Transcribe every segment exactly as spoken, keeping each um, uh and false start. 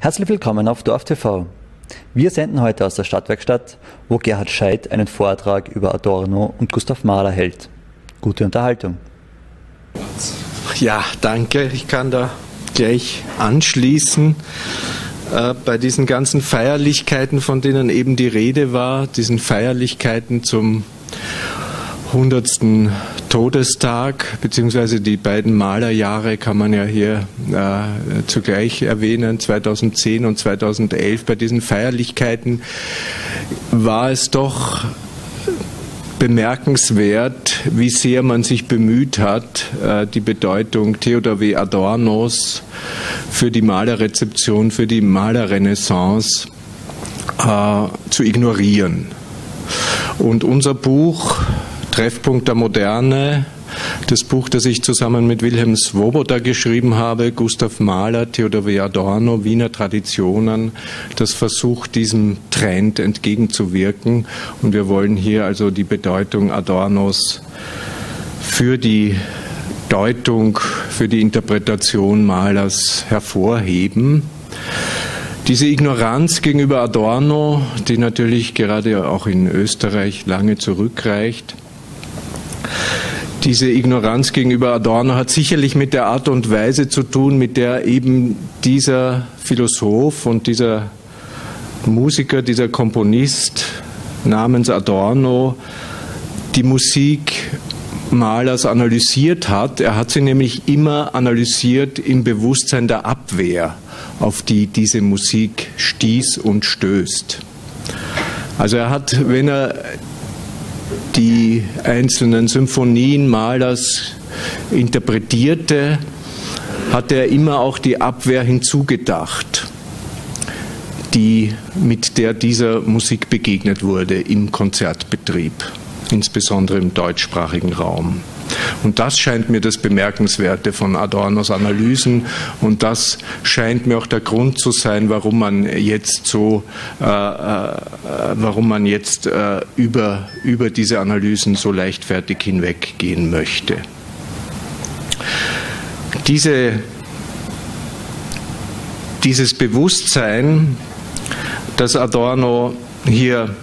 Herzlich willkommen auf Dorf T V. Wir senden heute aus der Stadtwerkstatt, wo Gerhard Scheidt einen Vortrag über Adorno und Gustav Mahler hält. Gute Unterhaltung. Ja, danke. Ich kann da gleich anschließen. Äh, bei diesen ganzen Feierlichkeiten, von denen eben die Rede war, diesen Feierlichkeiten zum hundertsten Todestag, beziehungsweise die beiden Malerjahre kann man ja hier äh, zugleich erwähnen, zweitausendzehn und zweitausendelf. Bei diesen Feierlichkeiten war es doch bemerkenswert, wie sehr man sich bemüht hat, äh, die Bedeutung Theodor W. Adornos für die Malerrezeption, für die Malerrenaissance äh, zu ignorieren. Und unser Buch Treffpunkt der Moderne, das Buch, das ich zusammen mit Wilhelm Swoboda geschrieben habe, Gustav Mahler, Theodor W. Adorno, Wiener Traditionen, das versucht, diesem Trend entgegenzuwirken. Und wir wollen hier also die Bedeutung Adornos für die Deutung, für die Interpretation Mahlers hervorheben. Diese Ignoranz gegenüber Adorno, die natürlich gerade auch in Österreich lange zurückreicht, diese Ignoranz gegenüber Adorno hat sicherlich mit der Art und Weise zu tun, mit der eben dieser Philosoph und dieser Musiker, dieser Komponist namens Adorno die Musik Mahlers analysiert hat. Er hat sie nämlich immer analysiert im Bewusstsein der Abwehr, auf die diese Musik stieß und stößt. Also er hat, wenn er die einzelnen Symphonien Mahlers interpretierte, hat er immer auch die Abwehr hinzugedacht, die, mit der dieser Musik begegnet wurde im Konzertbetrieb, insbesondere im deutschsprachigen Raum. Und das scheint mir das Bemerkenswerte von Adornos Analysen, und das scheint mir auch der Grund zu sein, warum man jetzt so, äh, äh, warum man jetzt äh, über, über diese Analysen so leichtfertig hinweggehen möchte. Diese, dieses Bewusstsein, das Adorno hier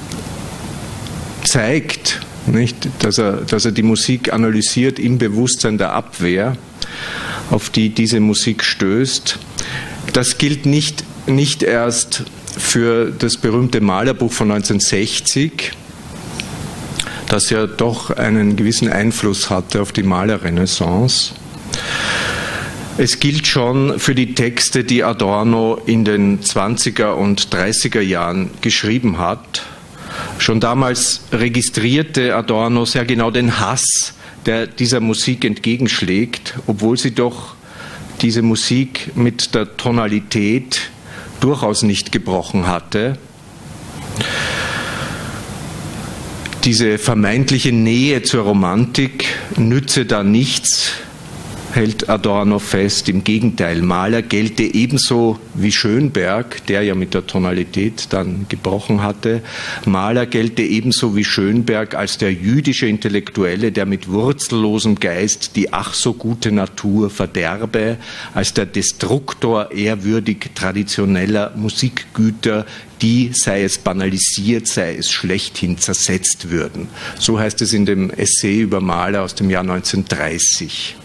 zeigt, nicht, dass er, dass er die Musik analysiert im Bewusstsein der Abwehr, auf die diese Musik stößt. Das gilt nicht, nicht erst für das berühmte Malerbuch von neunzehnhundertsechzig, das ja doch einen gewissen Einfluss hatte auf die Malerrenaissance. Es gilt schon für die Texte, die Adorno in den zwanziger und dreißiger Jahren geschrieben hat. Schon damals registrierte Adorno sehr genau den Hass, der dieser Musik entgegenschlägt, obwohl sie doch diese Musik mit der Tonalität durchaus nicht gebrochen hatte. Diese vermeintliche Nähe zur Romantik nütze da nichts, hält Adorno fest. Im Gegenteil, Mahler gelte ebenso wie Schönberg, der ja mit der Tonalität dann gebrochen hatte, Mahler gelte ebenso wie Schönberg als der jüdische Intellektuelle, der mit wurzellosem Geist die ach so gute Natur verderbe, als der Destruktor ehrwürdig traditioneller Musikgüter, die, sei es banalisiert, sei es schlechthin zersetzt würden. So heißt es in dem Essay über Mahler aus dem Jahr neunzehnhundertdreißig.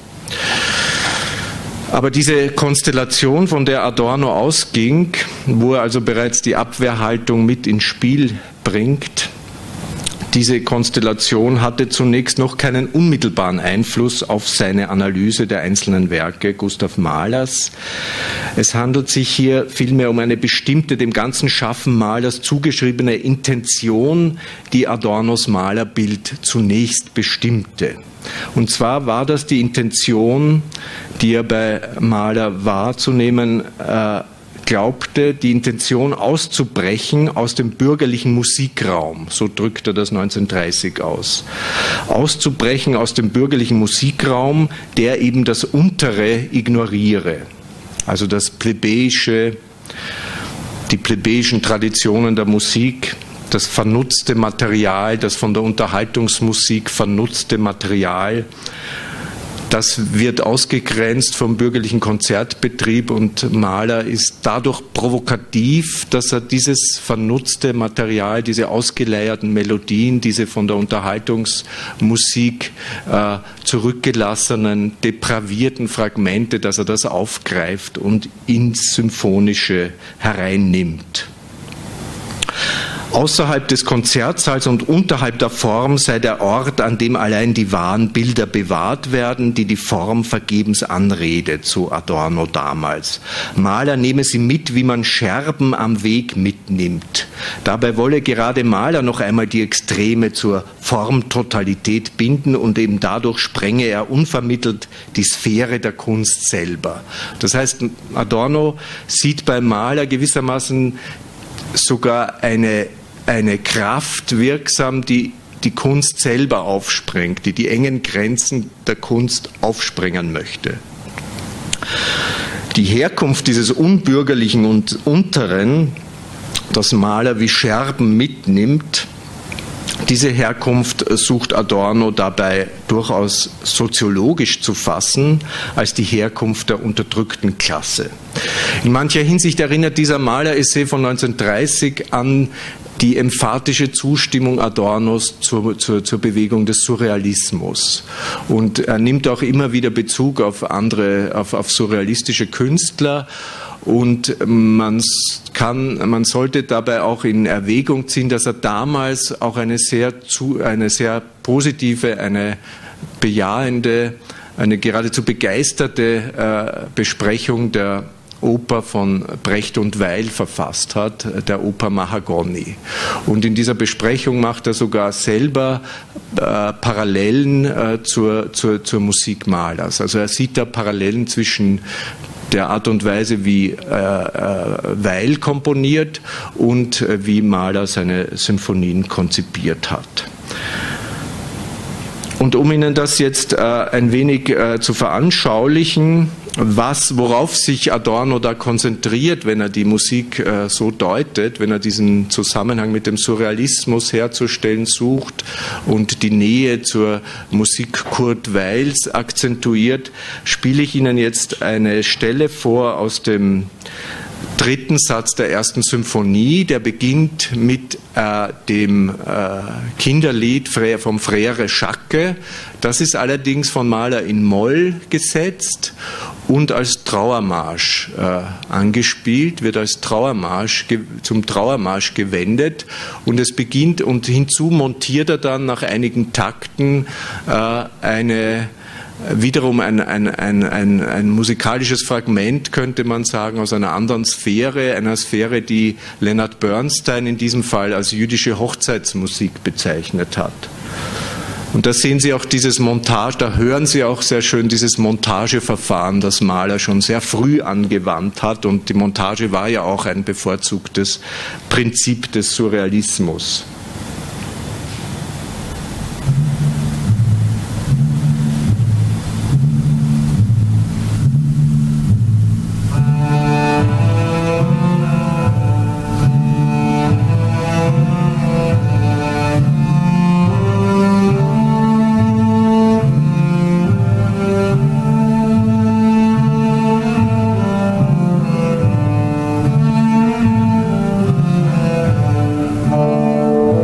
Aber diese Konstellation, von der Adorno ausging, wo er also bereits die Abwehrhaltung mit ins Spiel bringt, diese Konstellation hatte zunächst noch keinen unmittelbaren Einfluss auf seine Analyse der einzelnen Werke Gustav Mahlers. Es handelt sich hier vielmehr um eine bestimmte, dem ganzen Schaffen Mahlers zugeschriebene Intention, die Adornos Malerbild zunächst bestimmte. Und zwar war das die Intention, die er bei Mahler wahrzunehmen äh, glaubte, die Intention auszubrechen aus dem bürgerlichen Musikraum, so drückt er das neunzehnhundertdreißig aus, auszubrechen aus dem bürgerlichen Musikraum, der eben das Untere ignoriere, also das plebejische, die plebejischen Traditionen der Musik, das vernutzte Material, das von der Unterhaltungsmusik vernutzte Material, Das wird ausgegrenzt vom bürgerlichen Konzertbetrieb und Mahler ist dadurch provokativ, dass er dieses vernutzte Material, diese ausgeleierten Melodien, diese von der Unterhaltungsmusik äh, zurückgelassenen, depravierten Fragmente, dass er das aufgreift und ins Symphonische hereinnimmt. Außerhalb des Konzertsaals und unterhalb der Form sei der Ort, an dem allein die wahren Bilder bewahrt werden, die die Form vergebens anredet, so Adorno damals. Mahler nehme sie mit, wie man Scherben am Weg mitnimmt. Dabei wolle gerade Mahler noch einmal die Extreme zur Formtotalität binden und eben dadurch sprenge er unvermittelt die Sphäre der Kunst selber. Das heißt, Adorno sieht bei Mahler gewissermaßen sogar eine eine Kraft wirksam, die die Kunst selber aufsprengt, die die engen Grenzen der Kunst aufsprengen möchte. Die Herkunft dieses Unbürgerlichen und Unteren, das Mahler wie Scherben mitnimmt, diese Herkunft sucht Adorno dabei durchaus soziologisch zu fassen als die Herkunft der unterdrückten Klasse. In mancher Hinsicht erinnert dieser Mahler-Essay von neunzehnhundertdreißig an die emphatische Zustimmung Adornos zur, zur, zur Bewegung des Surrealismus. Und er nimmt auch immer wieder Bezug auf andere, auf, auf surrealistische Künstler. Und man kann, man sollte dabei auch in Erwägung ziehen, dass er damals auch eine sehr, zu, eine sehr positive, eine bejahende, eine geradezu begeisterte äh, Besprechung der Oper von Brecht und Weil verfasst hat, der Oper Mahagoni. Und in dieser Besprechung macht er sogar selber äh, Parallelen äh, zur, zur, zur Musik Mahlers. Also er sieht da Parallelen zwischen der Art und Weise, wie äh, äh, Weil komponiert und äh, wie Mahler seine Symphonien konzipiert hat. Und um Ihnen das jetzt äh, ein wenig äh, zu veranschaulichen, was, worauf sich Adorno da konzentriert, wenn er die Musik äh, so deutet, wenn er diesen Zusammenhang mit dem Surrealismus herzustellen sucht und die Nähe zur Musik Kurt Weils akzentuiert, spiele ich Ihnen jetzt eine Stelle vor aus dem dritten Satz der ersten Symphonie, der beginnt mit äh, dem äh, Kinderlied vom Frère Jacques. Das ist allerdings von Mahler in Moll gesetzt und als Trauermarsch äh, angespielt, wird als Trauermarsch, zum Trauermarsch gewendet und es beginnt und hinzu montiert er dann nach einigen Takten äh, eine wiederum ein, ein, ein, ein, ein musikalisches Fragment, könnte man sagen, aus einer anderen Sphäre, einer Sphäre, die Leonard Bernstein in diesem Fall als jüdische Hochzeitsmusik bezeichnet hat. Und da sehen Sie auch dieses Montage, da hören Sie auch sehr schön dieses Montageverfahren, das Mahler schon sehr früh angewandt hat. Und die Montage war ja auch ein bevorzugtes Prinzip des Surrealismus. Oh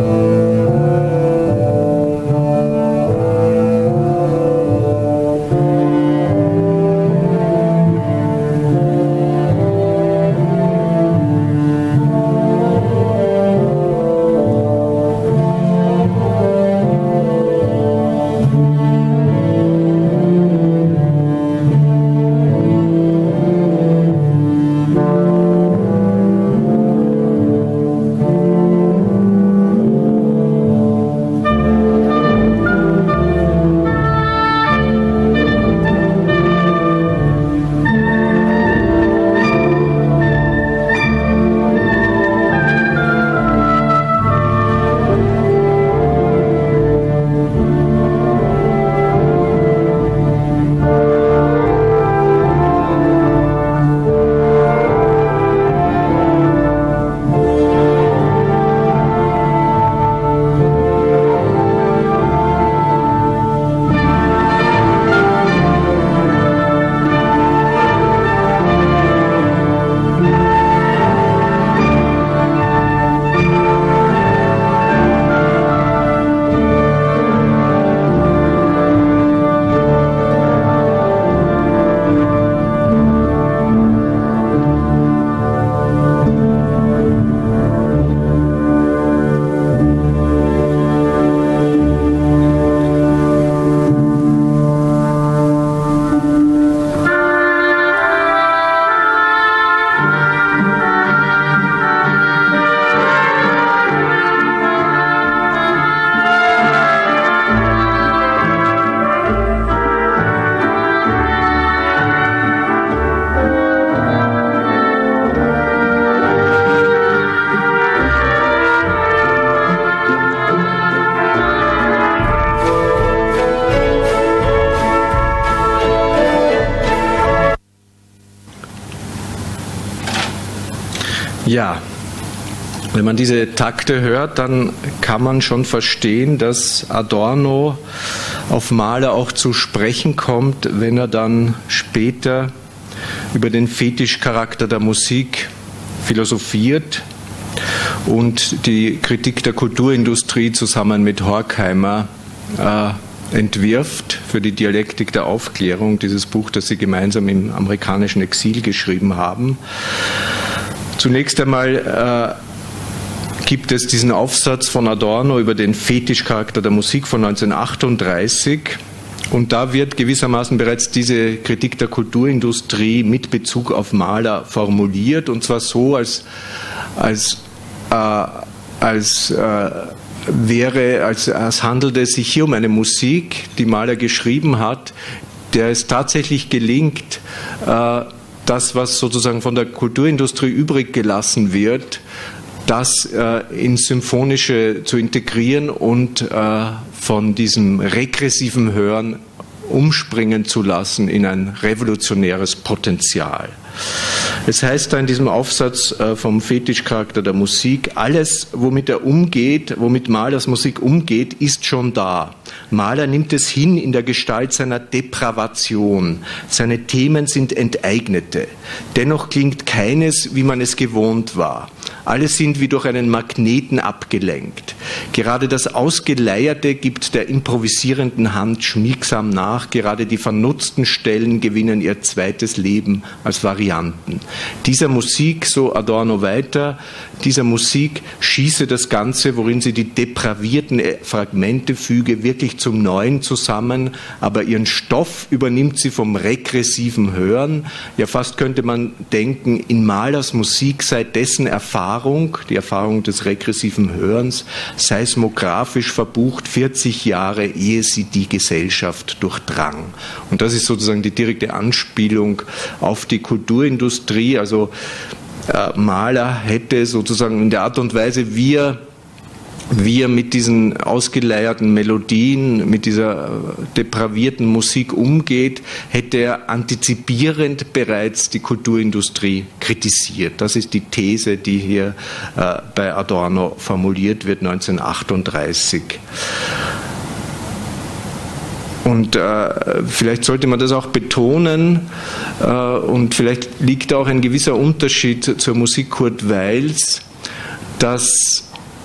Ja, wenn man diese Takte hört, dann kann man schon verstehen, dass Adorno auf Mahler auch zu sprechen kommt, wenn er dann später über den Fetischcharakter der Musik philosophiert und die Kritik der Kulturindustrie zusammen mit Horkheimer äh, entwirft für die Dialektik der Aufklärung, dieses Buch, das sie gemeinsam im amerikanischen Exil geschrieben haben. Zunächst einmal äh, gibt es diesen Aufsatz von Adorno über den Fetischcharakter der Musik von neunzehnhundertachtunddreißig. Und da wird gewissermaßen bereits diese Kritik der Kulturindustrie mit Bezug auf Mahler formuliert, und zwar so, als, als, äh, als äh, wäre, als, als handelt es sich hier um eine Musik, die Mahler geschrieben hat, der es tatsächlich gelingt, äh, das, was sozusagen von der Kulturindustrie übrig gelassen wird, das äh, ins Symphonische zu integrieren und äh, von diesem regressiven Hören umspringen zu lassen in ein revolutionäres Potenzial. Es heißt da in diesem Aufsatz äh, vom Fetischcharakter der Musik, alles, womit er umgeht, womit Mahlers Musik umgeht, ist schon da. Mahler nimmt es hin in der Gestalt seiner Depravation. Seine Themen sind enteignete. Dennoch klingt keines, wie man es gewohnt war. Alle sind wie durch einen Magneten abgelenkt. Gerade das Ausgeleierte gibt der improvisierenden Hand schmiegsam nach. Gerade die vernutzten Stellen gewinnen ihr zweites Leben als Varianten. Dieser Musik, so Adorno weiter, dieser Musik schieße das Ganze, worin sie die depravierten Fragmente füge, wirklich zum Neuen zusammen, aber ihren Stoff übernimmt sie vom regressiven Hören. Ja, fast könnte man denken, in Mahlers Musik sei dessen Erfahrung, die Erfahrung des regressiven Hörens, seismografisch verbucht vierzig Jahre, ehe sie die Gesellschaft durchdrang. Und das ist sozusagen die direkte Anspielung auf die Kulturindustrie. Also äh, Mahler hätte sozusagen in der Art und Weise, wie er wie er mit diesen ausgeleierten Melodien, mit dieser depravierten Musik umgeht, hätte er antizipierend bereits die Kulturindustrie kritisiert. Das ist die These, die hier äh, bei Adorno formuliert wird, neunzehnhundertachtunddreißig. Und äh, vielleicht sollte man das auch betonen, äh, und vielleicht liegt auch ein gewisser Unterschied zur Musik Kurt Weils, dass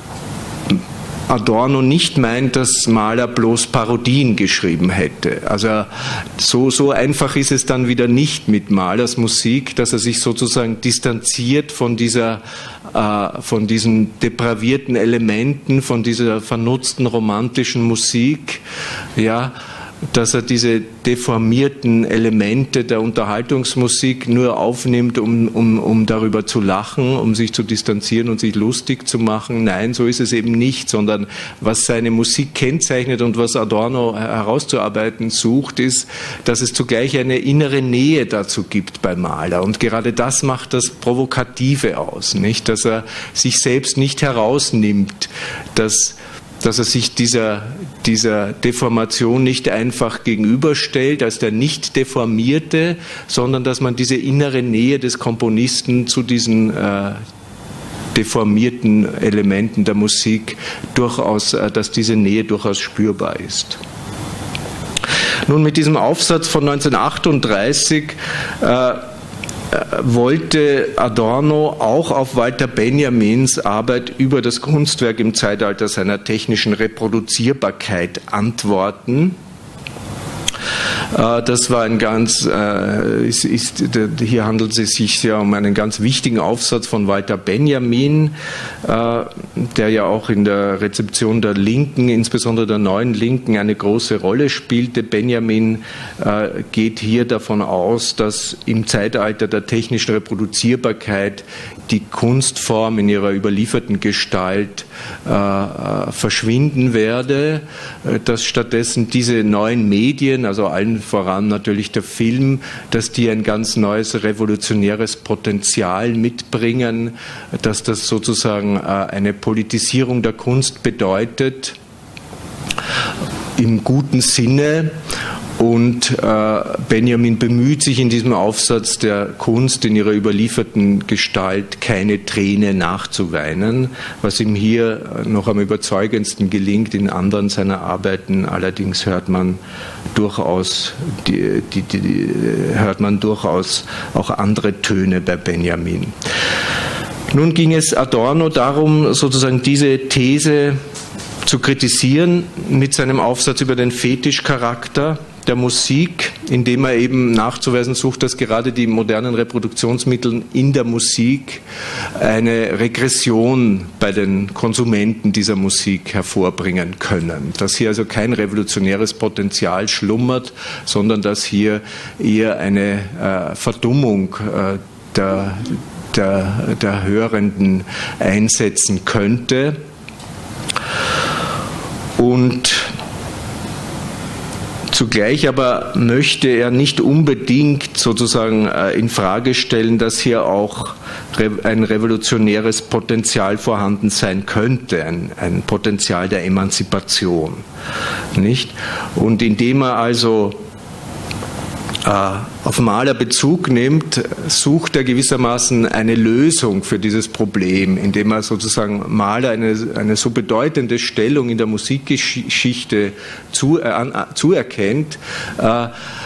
Adorno nicht meint, dass Mahler bloß Parodien geschrieben hätte. Also so, so einfach ist es dann wieder nicht mit Mahlers Musik, dass er sich sozusagen distanziert von dieser, äh, von diesen depravierten Elementen, von dieser vernutzten romantischen Musik, ja, dass er diese deformierten Elemente der Unterhaltungsmusik nur aufnimmt, um, um, um darüber zu lachen, um sich zu distanzieren und sich lustig zu machen. Nein, so ist es eben nicht, sondern was seine Musik kennzeichnet und was Adorno herauszuarbeiten sucht, ist, dass es zugleich eine innere Nähe dazu gibt bei Mahler. Und gerade das macht das Provokative aus, nicht? Dass er sich selbst nicht herausnimmt, dass dass er sich dieser, dieser Deformation nicht einfach gegenüberstellt als der nicht Deformierte, sondern dass man diese innere Nähe des Komponisten zu diesen äh, deformierten Elementen der Musik durchaus, äh, dass diese Nähe durchaus spürbar ist. Nun, mit diesem Aufsatz von neunzehnhundertachtunddreißig äh, wollte Adorno auch auf Walter Benjamins Arbeit über das Kunstwerk im Zeitalter seiner technischen Reproduzierbarkeit antworten. Das war ein ganz, äh, ist, ist, hier handelt es sich ja um einen ganz wichtigen Aufsatz von Walter Benjamin, äh, der ja auch in der Rezeption der Linken, insbesondere der neuen Linken, eine große Rolle spielte. Benjamin äh, geht hier davon aus, dass im Zeitalter der technischen Reproduzierbarkeit die Kunstform in ihrer überlieferten Gestalt äh, verschwinden werde, dass stattdessen diese neuen Medien, also allen voran natürlich der Film, dass die ein ganz neues revolutionäres Potenzial mitbringen, dass das sozusagen äh, eine Politisierung der Kunst bedeutet, im guten Sinne. Und äh, Benjamin bemüht sich in diesem Aufsatz der Kunst in ihrer überlieferten Gestalt keine Träne nachzuweinen, was ihm hier noch am überzeugendsten gelingt. In anderen seiner Arbeiten allerdings hört man durchaus, die, die, die, hört man durchaus auch andere Töne bei Benjamin. Nun ging es Adorno darum, sozusagen diese These zu kritisieren mit seinem Aufsatz über den Fetischcharakter der Musik, indem er eben nachzuweisen sucht, dass gerade die modernen Reproduktionsmittel in der Musik eine Regression bei den Konsumenten dieser Musik hervorbringen können. Dass hier also kein revolutionäres Potenzial schlummert, sondern dass hier eher eine äh, Verdummung äh, der, der, der Hörenden einsetzen könnte. Und zugleich aber möchte er nicht unbedingt sozusagen in Frage stellen, dass hier auch ein revolutionäres Potenzial vorhanden sein könnte, ein, ein Potenzial der Emanzipation, nicht? Und indem er also auf Mahler Bezug nimmt, sucht er gewissermaßen eine Lösung für dieses Problem, indem er sozusagen Mahler eine, eine so bedeutende Stellung in der Musikgeschichte zu, äh, zuerkennt, äh,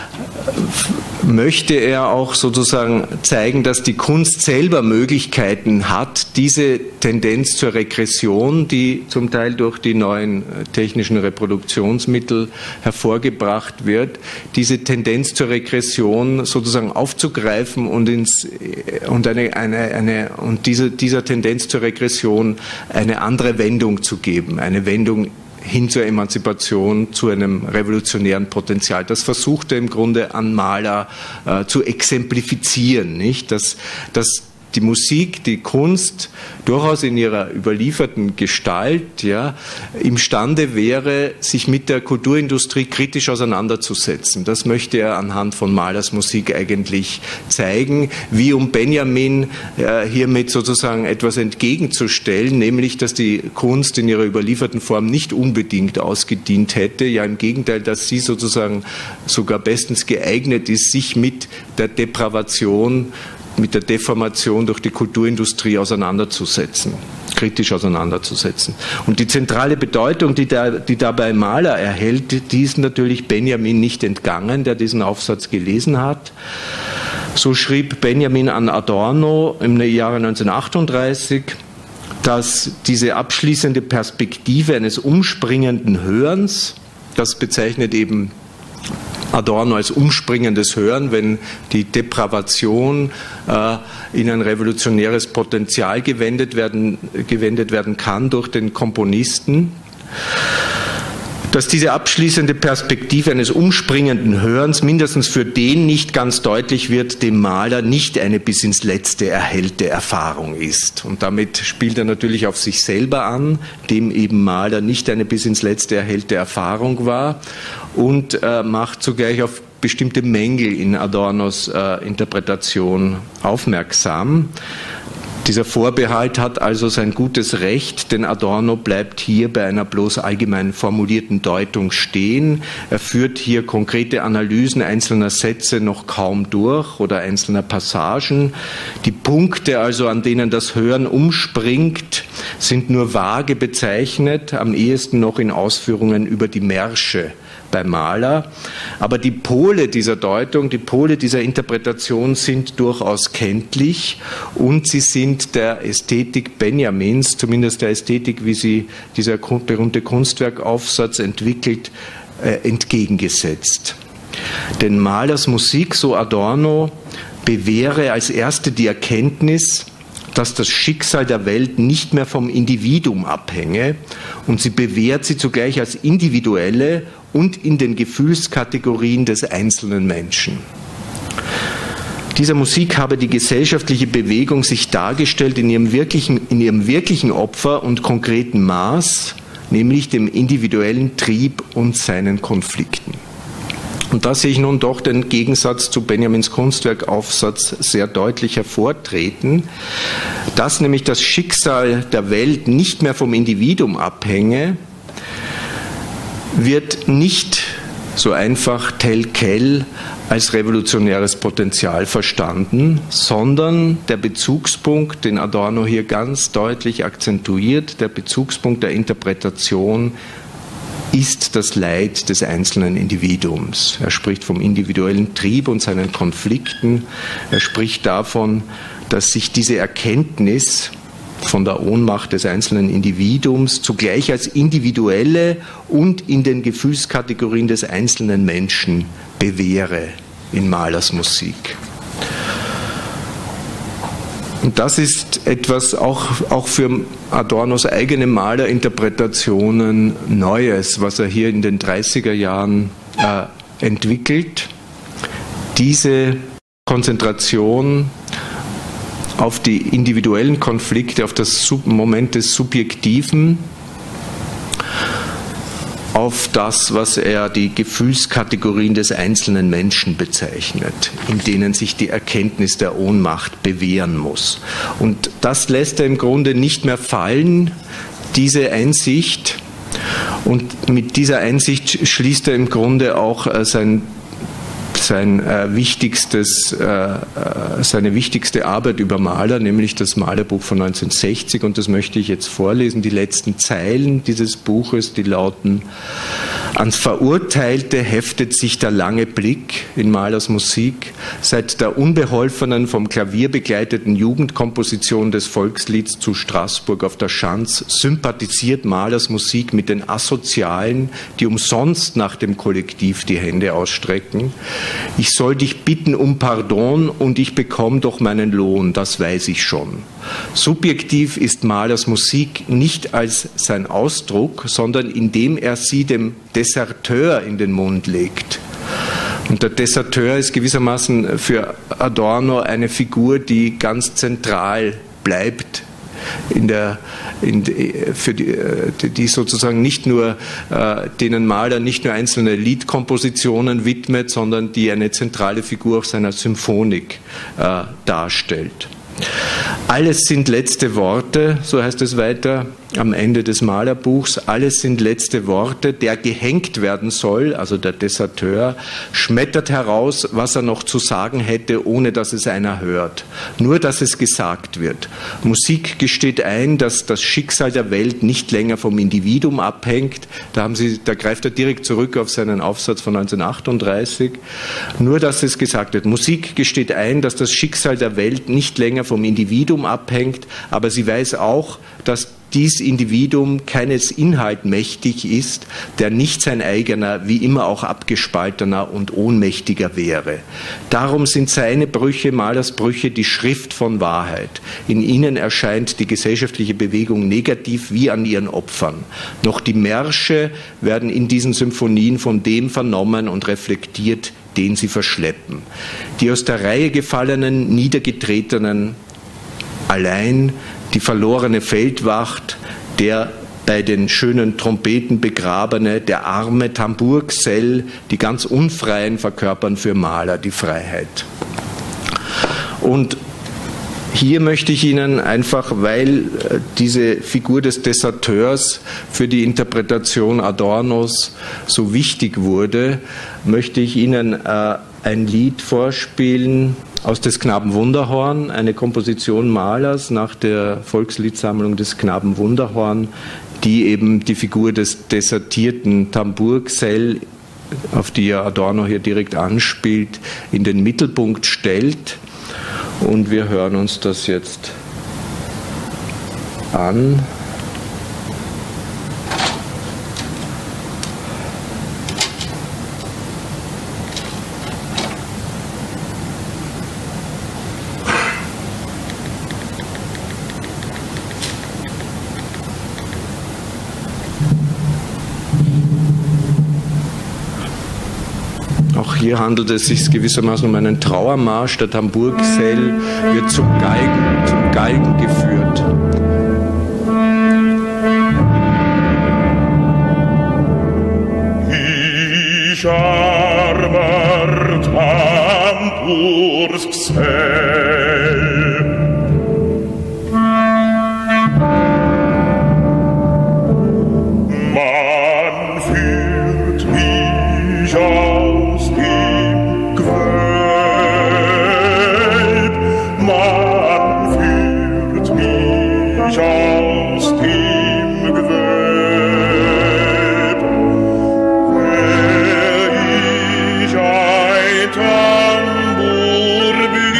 möchte er auch sozusagen zeigen, dass die Kunst selber Möglichkeiten hat, diese Tendenz zur Regression, die zum Teil durch die neuen technischen Reproduktionsmittel hervorgebracht wird, diese Tendenz zur Regression sozusagen aufzugreifen und, ins, und, eine, eine, eine, und diese, dieser Tendenz zur Regression eine andere Wendung zu geben, eine Wendung hin zur Emanzipation, zu einem revolutionären Potenzial. Das versucht er im Grunde an Mahler äh, zu exemplifizieren, nicht? Dass, dass die Musik, die Kunst durchaus in ihrer überlieferten Gestalt ja, imstande wäre, sich mit der Kulturindustrie kritisch auseinanderzusetzen. Das möchte er anhand von Mahlers Musik eigentlich zeigen, wie um Benjamin äh, hiermit sozusagen etwas entgegenzustellen, nämlich, dass die Kunst in ihrer überlieferten Form nicht unbedingt ausgedient hätte, ja im Gegenteil, dass sie sozusagen sogar bestens geeignet ist, sich mit der Depravation, mit der Deformation durch die Kulturindustrie auseinanderzusetzen, kritisch auseinanderzusetzen. Und die zentrale Bedeutung, die, da, die dabei Mahler erhält, die ist natürlich Benjamin nicht entgangen, der diesen Aufsatz gelesen hat. So schrieb Benjamin an Adorno im Jahre neunzehnhundertachtunddreißig, dass diese abschließende Perspektive eines umspringenden Hörens, das bezeichnet eben Adorno als umspringendes Hören, wenn die Depravation äh, in ein revolutionäres Potenzial gewendet werden, gewendet werden kann durch den Komponisten, dass diese abschließende Perspektive eines umspringenden Hörens mindestens für den nicht ganz deutlich wird, dem Mahler nicht eine bis ins Letzte erhellte Erfahrung ist. Und damit spielt er natürlich auf sich selber an, dem eben Mahler nicht eine bis ins Letzte erhellte Erfahrung war, und äh, macht zugleich auf bestimmte Mängel in Adornos äh, Interpretation aufmerksam. Dieser Vorbehalt hat also sein gutes Recht, denn Adorno bleibt hier bei einer bloß allgemein formulierten Deutung stehen. Er führt hier konkrete Analysen einzelner Sätze noch kaum durch oder einzelner Passagen. Die Punkte also, an denen das Hören umspringt, sind nur vage bezeichnet, am ehesten noch in Ausführungen über die Märsche bei Mahler. Aber die Pole dieser Deutung, die Pole dieser Interpretation sind durchaus kenntlich und sie sind der Ästhetik Benjamins, zumindest der Ästhetik, wie sie dieser berühmte Kunstwerkaufsatz entwickelt, äh, entgegengesetzt. Denn Mahlers Musik, so Adorno, bewähre als erste die Erkenntnis, dass das Schicksal der Welt nicht mehr vom Individuum abhänge, und sie bewährt sie zugleich als individuelle und in den Gefühlskategorien des einzelnen Menschen. Dieser Musik habe die gesellschaftliche Bewegung sich dargestellt in ihrem wirklichen, in ihrem wirklichen Opfer und konkreten Maß, nämlich dem individuellen Trieb und seinen Konflikten. Und da sehe ich nun doch den Gegensatz zu Benjamins Kunstwerkaufsatz sehr deutlich hervortreten, dass nämlich das Schicksal der Welt nicht mehr vom Individuum abhänge, wird nicht so einfach Tell-Kell als revolutionäres Potenzial verstanden, sondern der Bezugspunkt, den Adorno hier ganz deutlich akzentuiert, der Bezugspunkt der Interpretation ist das Leid des einzelnen Individuums. Er spricht vom individuellen Trieb und seinen Konflikten. Er spricht davon, dass sich diese Erkenntnis von der Ohnmacht des einzelnen Individuums zugleich als individuelle und in den Gefühlskategorien des einzelnen Menschen bewähre in Mahlers Musik. Und das ist etwas auch, auch für Adornos eigene Malerinterpretationen Neues, was er hier in den dreißiger Jahren äh, entwickelt. Diese Konzentration auf die individuellen Konflikte, auf das Moment des Subjektiven, auf das, was er die Gefühlskategorien des einzelnen Menschen bezeichnet, in denen sich die Erkenntnis der Ohnmacht bewähren muss. Und das lässt er im Grunde nicht mehr fallen, diese Einsicht. Und mit dieser Einsicht schließt er im Grunde auch sein Sein, äh, wichtigstes, äh, seine wichtigste Arbeit über Mahler, nämlich das Malerbuch von neunzehnhundertsechzig, und das möchte ich jetzt vorlesen. Die letzten Zeilen dieses Buches, die lauten: Ans Verurteilte heftet sich der lange Blick in Mahlers Musik. Seit der unbeholfenen, vom Klavier begleiteten Jugendkomposition des Volkslieds zu Straßburg auf der Schanz sympathisiert Mahlers Musik mit den Asozialen, die umsonst nach dem Kollektiv die Hände ausstrecken. Ich soll dich bitten um Pardon und ich bekomme doch meinen Lohn, das weiß ich schon. Subjektiv ist Mahlers Musik nicht als sein Ausdruck, sondern indem er sie dem Deserteur in den Mund legt. Und der Deserteur ist gewissermaßen für Adorno eine Figur, die ganz zentral bleibt, in der, in, für die, die sozusagen nicht nur, äh, denen Mahler nicht nur einzelne Liedkompositionen widmet, sondern die eine zentrale Figur auch seiner Symphonik äh, darstellt. Alles sind letzte Worte, so heißt es weiter am Ende des Malerbuchs, alles sind letzte Worte, der gehängt werden soll, also der Deserteur, schmettert heraus, was er noch zu sagen hätte, ohne dass es einer hört. Nur, dass es gesagt wird. Musik gesteht ein, dass das Schicksal der Welt nicht länger vom Individuum abhängt. Da, haben Sie, da greift er direkt zurück auf seinen Aufsatz von neunzehnhundertachtunddreißig. Nur, dass es gesagt wird. Musik gesteht ein, dass das Schicksal der Welt nicht länger vom Individuum abhängt, aber sie weiß auch, dass dies Individuum keines Inhalt mächtig ist, der nicht sein eigener, wie immer auch abgespaltener und ohnmächtiger wäre. Darum sind seine Brüche, Mahlers Brüche, die Schrift von Wahrheit. In ihnen erscheint die gesellschaftliche Bewegung negativ wie an ihren Opfern. Noch die Märsche werden in diesen Symphonien von dem vernommen und reflektiert, den sie verschleppen. Die aus der Reihe gefallenen, niedergetretenen, allein die verlorene Feldwacht, der bei den schönen Trompeten begrabene, der arme Tambourgesell, die ganz Unfreien verkörpern für Mahler die Freiheit. Und hier möchte ich Ihnen einfach, weil diese Figur des Deserteurs für die Interpretation Adornos so wichtig wurde, möchte ich Ihnen äh, ein Lied vorspielen aus des Knaben Wunderhorn, eine Komposition Mahlers nach der Volksliedsammlung des Knaben Wunderhorn, die eben die Figur des desertierten Tambourgesell, auf die ja Adorno hier direkt anspielt, in den Mittelpunkt stellt. Und wir hören uns das jetzt an. Hier handelt es sich gewissermaßen um einen Trauermarsch. Der Tambourgesell wird zum Geigen, zum Galgen geführt. Ich armer Tambourgesell, man führt mich auf ich aus dem Gewölb, wär ich ein Tambour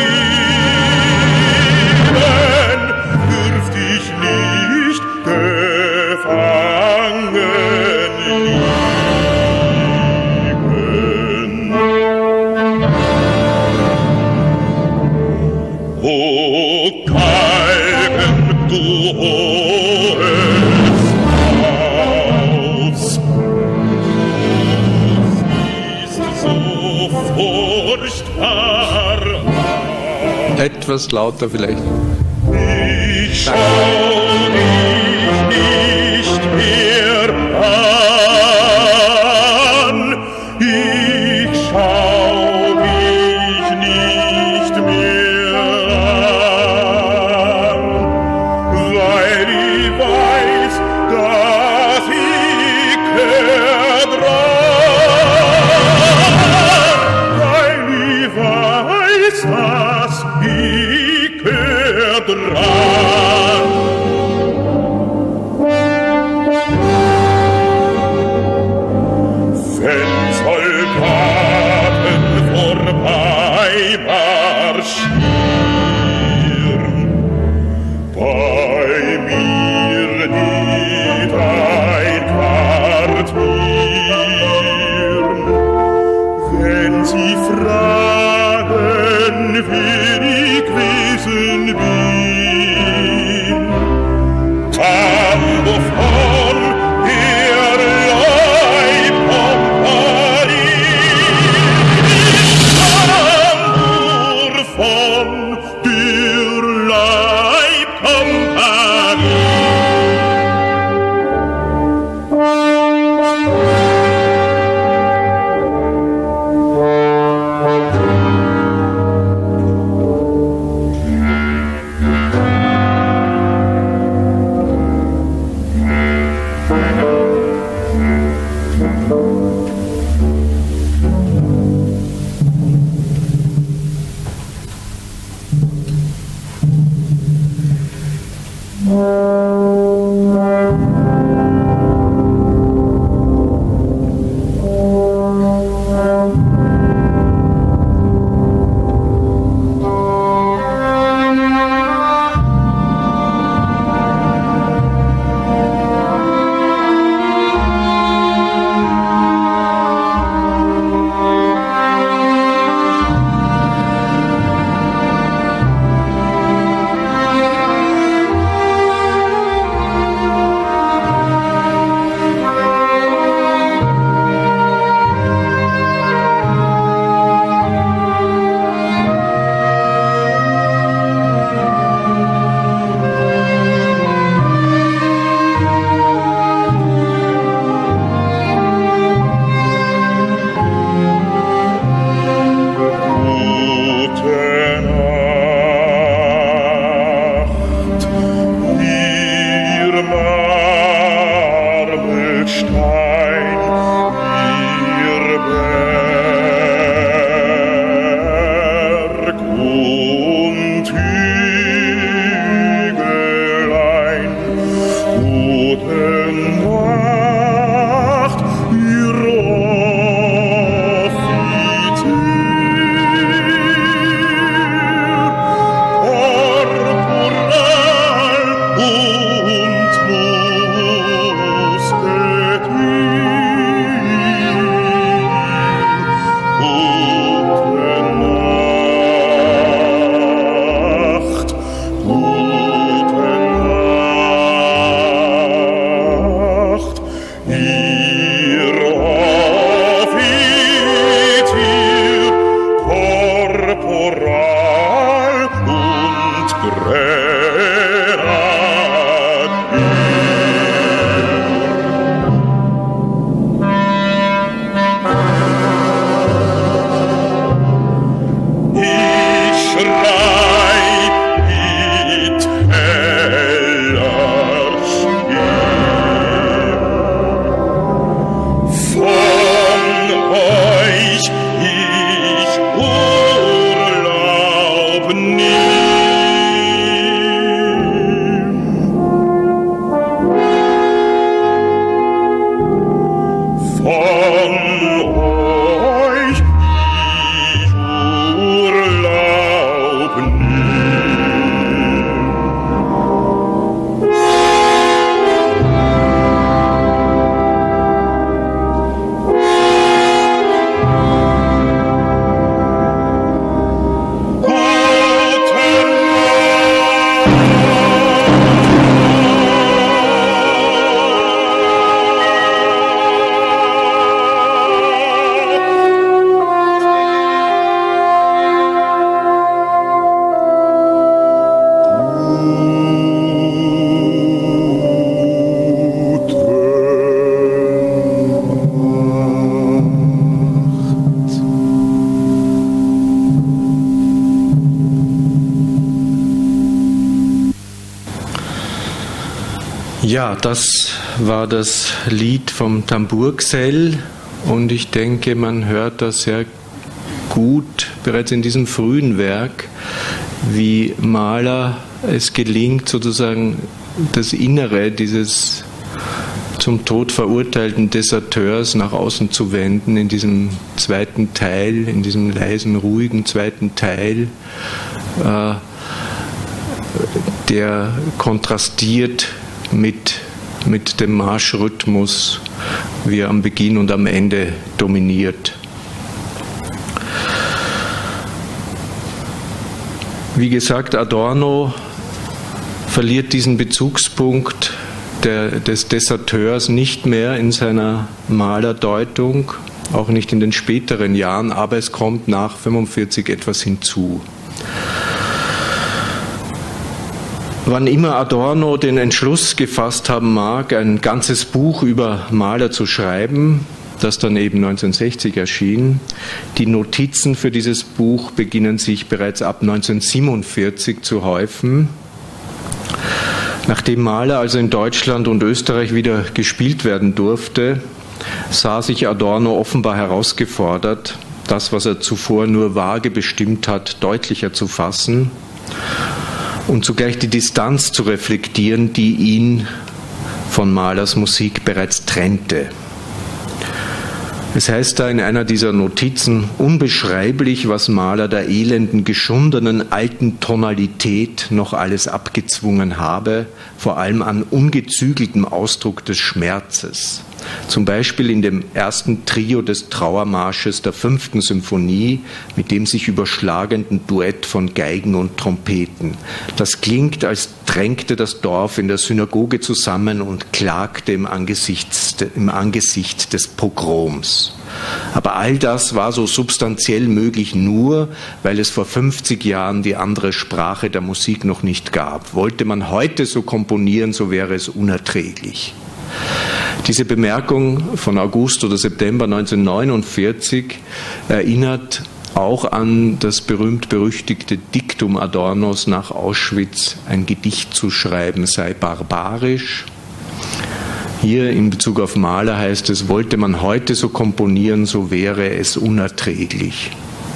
blieben, dürft ich nicht gefangen liegen. O Galgen, du hohes Haus, du siehst so furchtbar aus. Etwas lauter vielleicht. Ich schau dich nicht mehr an, ich schau dich nicht mehr an, weil ich weiß, dass ich gehör dran, weil ich weiß, dass ich gehör dran. Wenn Soldaten vorbei marschieren, bei mir nicht einquartieren, wenn sie fragen, wer ich gewesen bin, Ja, das war das Lied vom Tambourgesell und ich denke, man hört das sehr gut bereits in diesem frühen Werk, wie Mahler es gelingt, sozusagen das Innere dieses zum Tod verurteilten Deserteurs nach außen zu wenden, in diesem zweiten Teil, in diesem leisen, ruhigen zweiten Teil, äh, der kontrastiert mit, mit dem Marschrhythmus, wie er am Beginn und am Ende dominiert. Wie gesagt, Adorno verliert diesen Bezugspunkt der, des Deserteurs nicht mehr in seiner Malerdeutung, auch nicht in den späteren Jahren, aber es kommt nach fünfundvierzig etwas hinzu. Wann immer Adorno den Entschluss gefasst haben mag, ein ganzes Buch über Mahler zu schreiben, das dann eben neunzehnhundertsechzig erschien, die Notizen für dieses Buch beginnen sich bereits ab neunzehnhundertsiebenundvierzig zu häufen. Nachdem Mahler also in Deutschland und Österreich wieder gespielt werden durfte, sah sich Adorno offenbar herausgefordert, das, was er zuvor nur vage bestimmt hat, deutlicher zu fassen und zugleich die Distanz zu reflektieren, die ihn von Mahlers Musik bereits trennte. Es heißt da in einer dieser Notizen, unbeschreiblich, was Mahler der elenden, geschundenen alten Tonalität noch alles abgezwungen habe, vor allem an ungezügeltem Ausdruck des Schmerzes. Zum Beispiel in dem ersten Trio des Trauermarsches der fünften Symphonie mit dem sich überschlagenden Duett von Geigen und Trompeten. Das klingt, als drängte das Dorf in der Synagoge zusammen und klagte im Angesicht, im Angesicht des Pogroms. Aber all das war so substanziell möglich nur, weil es vor fünfzig Jahren die andere Sprache der Musik noch nicht gab. Wollte man heute so komponieren, so wäre es unerträglich. Diese Bemerkung von August oder September neunzehnhundertneunundvierzig erinnert auch an das berühmt-berüchtigte Diktum Adornos nach Auschwitz, ein Gedicht zu schreiben sei barbarisch. Hier in Bezug auf Mahler heißt es, wollte man heute so komponieren, so wäre es unerträglich.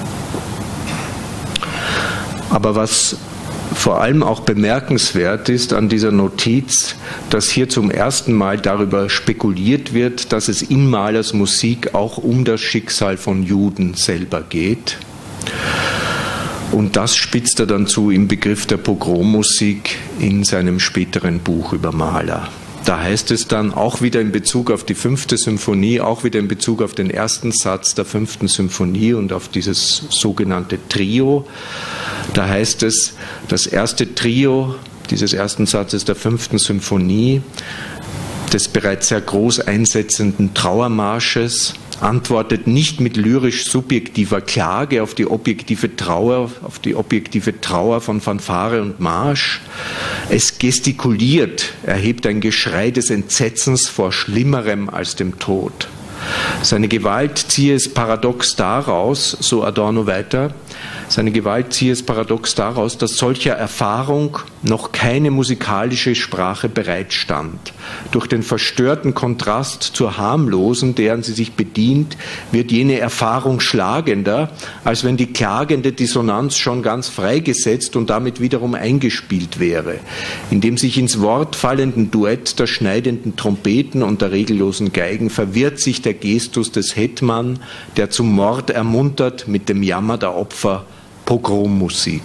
Aber was vor allem auch bemerkenswert ist an dieser Notiz, dass hier zum ersten Mal darüber spekuliert wird, dass es in Mahlers Musik auch um das Schicksal von Juden selber geht. Und das spitzt er dann zu im Begriff der Pogrommusik in seinem späteren Buch über Mahler. Da heißt es dann auch wieder in Bezug auf die fünfte Symphonie, auch wieder in Bezug auf den ersten Satz der fünften Symphonie und auf dieses sogenannte Trio. Da heißt es, das erste Trio dieses ersten Satzes der fünften Symphonie, des bereits sehr groß einsetzenden Trauermarsches, antwortet nicht mit lyrisch subjektiver Klage auf die objektive Trauer, auf die objektive Trauer von Fanfare und Marsch. Es gestikuliert, erhebt ein Geschrei des Entsetzens vor Schlimmerem als dem Tod. Seine Gewalt ziehe es paradox daraus, so Adorno weiter, seine Gewalt ziehe es paradox daraus, dass solcher Erfahrung noch keine musikalische Sprache bereitstand. Durch den verstörten Kontrast zur harmlosen, deren sie sich bedient, wird jene Erfahrung schlagender, als wenn die klagende Dissonanz schon ganz freigesetzt und damit wiederum eingespielt wäre. In dem sich ins Wort fallenden Duett der schneidenden Trompeten und der regellosen Geigen verwirrt sich der Gestus des Hetman, der zum Mord ermuntert mit dem Jammer der Opfer, Pogrommusik.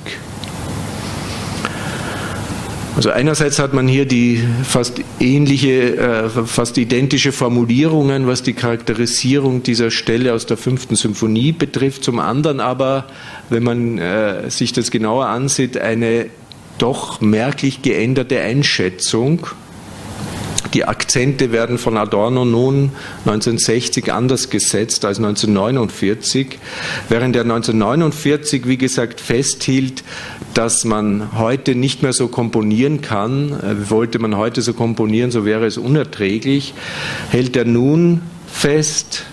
Also einerseits hat man hier die fast ähnliche, äh, fast identische Formulierungen, was die Charakterisierung dieser Stelle aus der fünften Symphonie betrifft. Zum anderen aber, wenn man äh, sich das genauer ansieht, eine doch merklich geänderte Einschätzung. Die Akzente werden von Adorno nun neunzehnhundertsechzig anders gesetzt als neunzehnhundertneunundvierzig, während er neunzehnhundertneunundvierzig, wie gesagt, festhielt, dass man heute nicht mehr so komponieren kann. Wollte man heute so komponieren, so wäre es unerträglich. Hält er nun fest,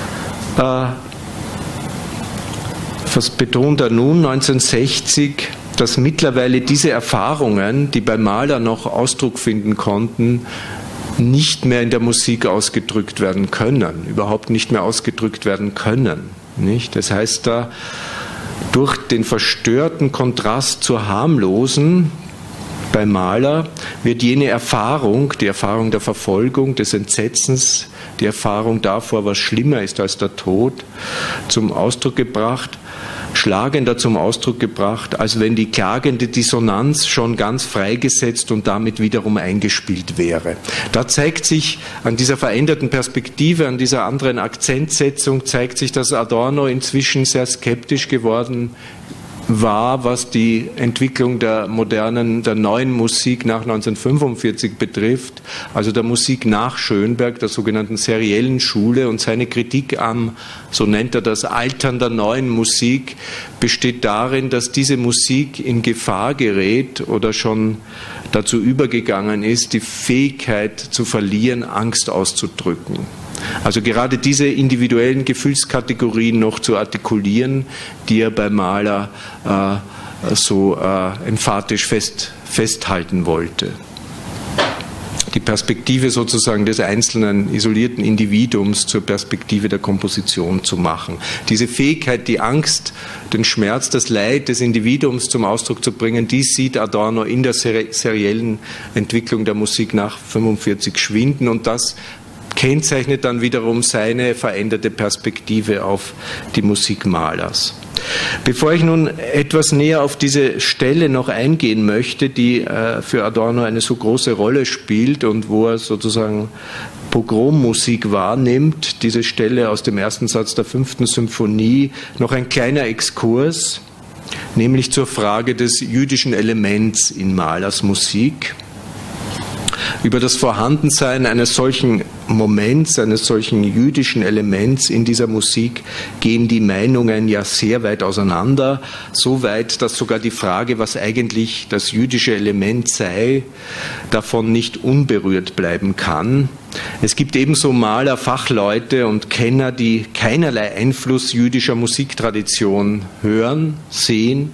äh, was betont er nun neunzehnhundertsechzig, dass mittlerweile diese Erfahrungen, die bei Mahler noch Ausdruck finden konnten, nicht mehr in der Musik ausgedrückt werden können, überhaupt nicht mehr ausgedrückt werden können. Nicht? Das heißt, da durch den verstörten Kontrast zur harmlosen bei Mahler wird jene Erfahrung, die Erfahrung der Verfolgung, des Entsetzens, die Erfahrung davor, was schlimmer ist als der Tod, zum Ausdruck gebracht, schlagender zum Ausdruck gebracht, als wenn die klagende Dissonanz schon ganz freigesetzt und damit wiederum eingespielt wäre. Da zeigt sich an dieser veränderten Perspektive, an dieser anderen Akzentsetzung, zeigt sich, dass Adorno inzwischen sehr skeptisch geworden war, was die Entwicklung der modernen, der neuen Musik nach neunzehnhundertfünfundvierzig betrifft, also der Musik nach Schönberg, der sogenannten seriellen Schule, und seine Kritik am, so nennt er das, Altern der neuen Musik besteht darin, dass diese Musik in Gefahr gerät oder schon dazu übergegangen ist, die Fähigkeit zu verlieren, Angst auszudrücken. Also gerade diese individuellen Gefühlskategorien noch zu artikulieren, die er bei Mahler äh, so äh, emphatisch fest, festhalten wollte. Die Perspektive sozusagen des einzelnen isolierten Individuums zur Perspektive der Komposition zu machen. Diese Fähigkeit, die Angst, den Schmerz, das Leid des Individuums zum Ausdruck zu bringen, dies sieht Adorno in der seriellen Entwicklung der Musik nach fünfundvierzig schwinden, und das kennzeichnet dann wiederum seine veränderte Perspektive auf die Musik Mahlers. Bevor ich nun etwas näher auf diese Stelle noch eingehen möchte, die äh, für Adorno eine so große Rolle spielt und wo er sozusagen Pogrommusik wahrnimmt, diese Stelle aus dem ersten Satz der fünften Symphonie, noch ein kleiner Exkurs, nämlich zur Frage des jüdischen Elements in Mahlers Musik. Über das Vorhandensein eines solchen Moments, eines solchen jüdischen Elements in dieser Musik gehen die Meinungen ja sehr weit auseinander, so weit, dass sogar die Frage, was eigentlich das jüdische Element sei, davon nicht unberührt bleiben kann. Es gibt ebenso Maler, Fachleute und Kenner, die keinerlei Einfluss jüdischer Musiktradition hören, sehen,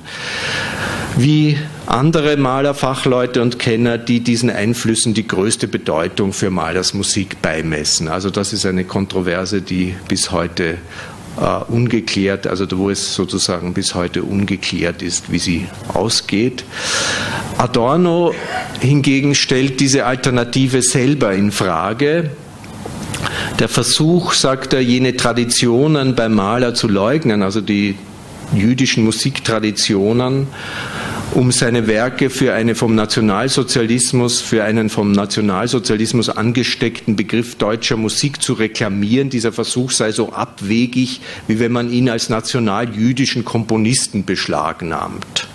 wie andere Maler, Fachleute und Kenner, die diesen Einflüssen die größte Bedeutung für Mahlers Musik beimessen. Also das ist eine Kontroverse, die bis heute äh, ungeklärt, also wo es sozusagen bis heute ungeklärt ist, wie sie ausgeht. Adorno hingegen stellt diese Alternative selber in Frage. Der Versuch, sagt er, jene Traditionen beim Mahler zu leugnen, also die jüdischen Musiktraditionen, um seine Werke für eine vom Nationalsozialismus, für einen vom Nationalsozialismus angesteckten Begriff deutscher Musik zu reklamieren. Dieser Versuch sei so abwegig, wie wenn man ihn als nationaljüdischen Komponisten beschlagnahmt.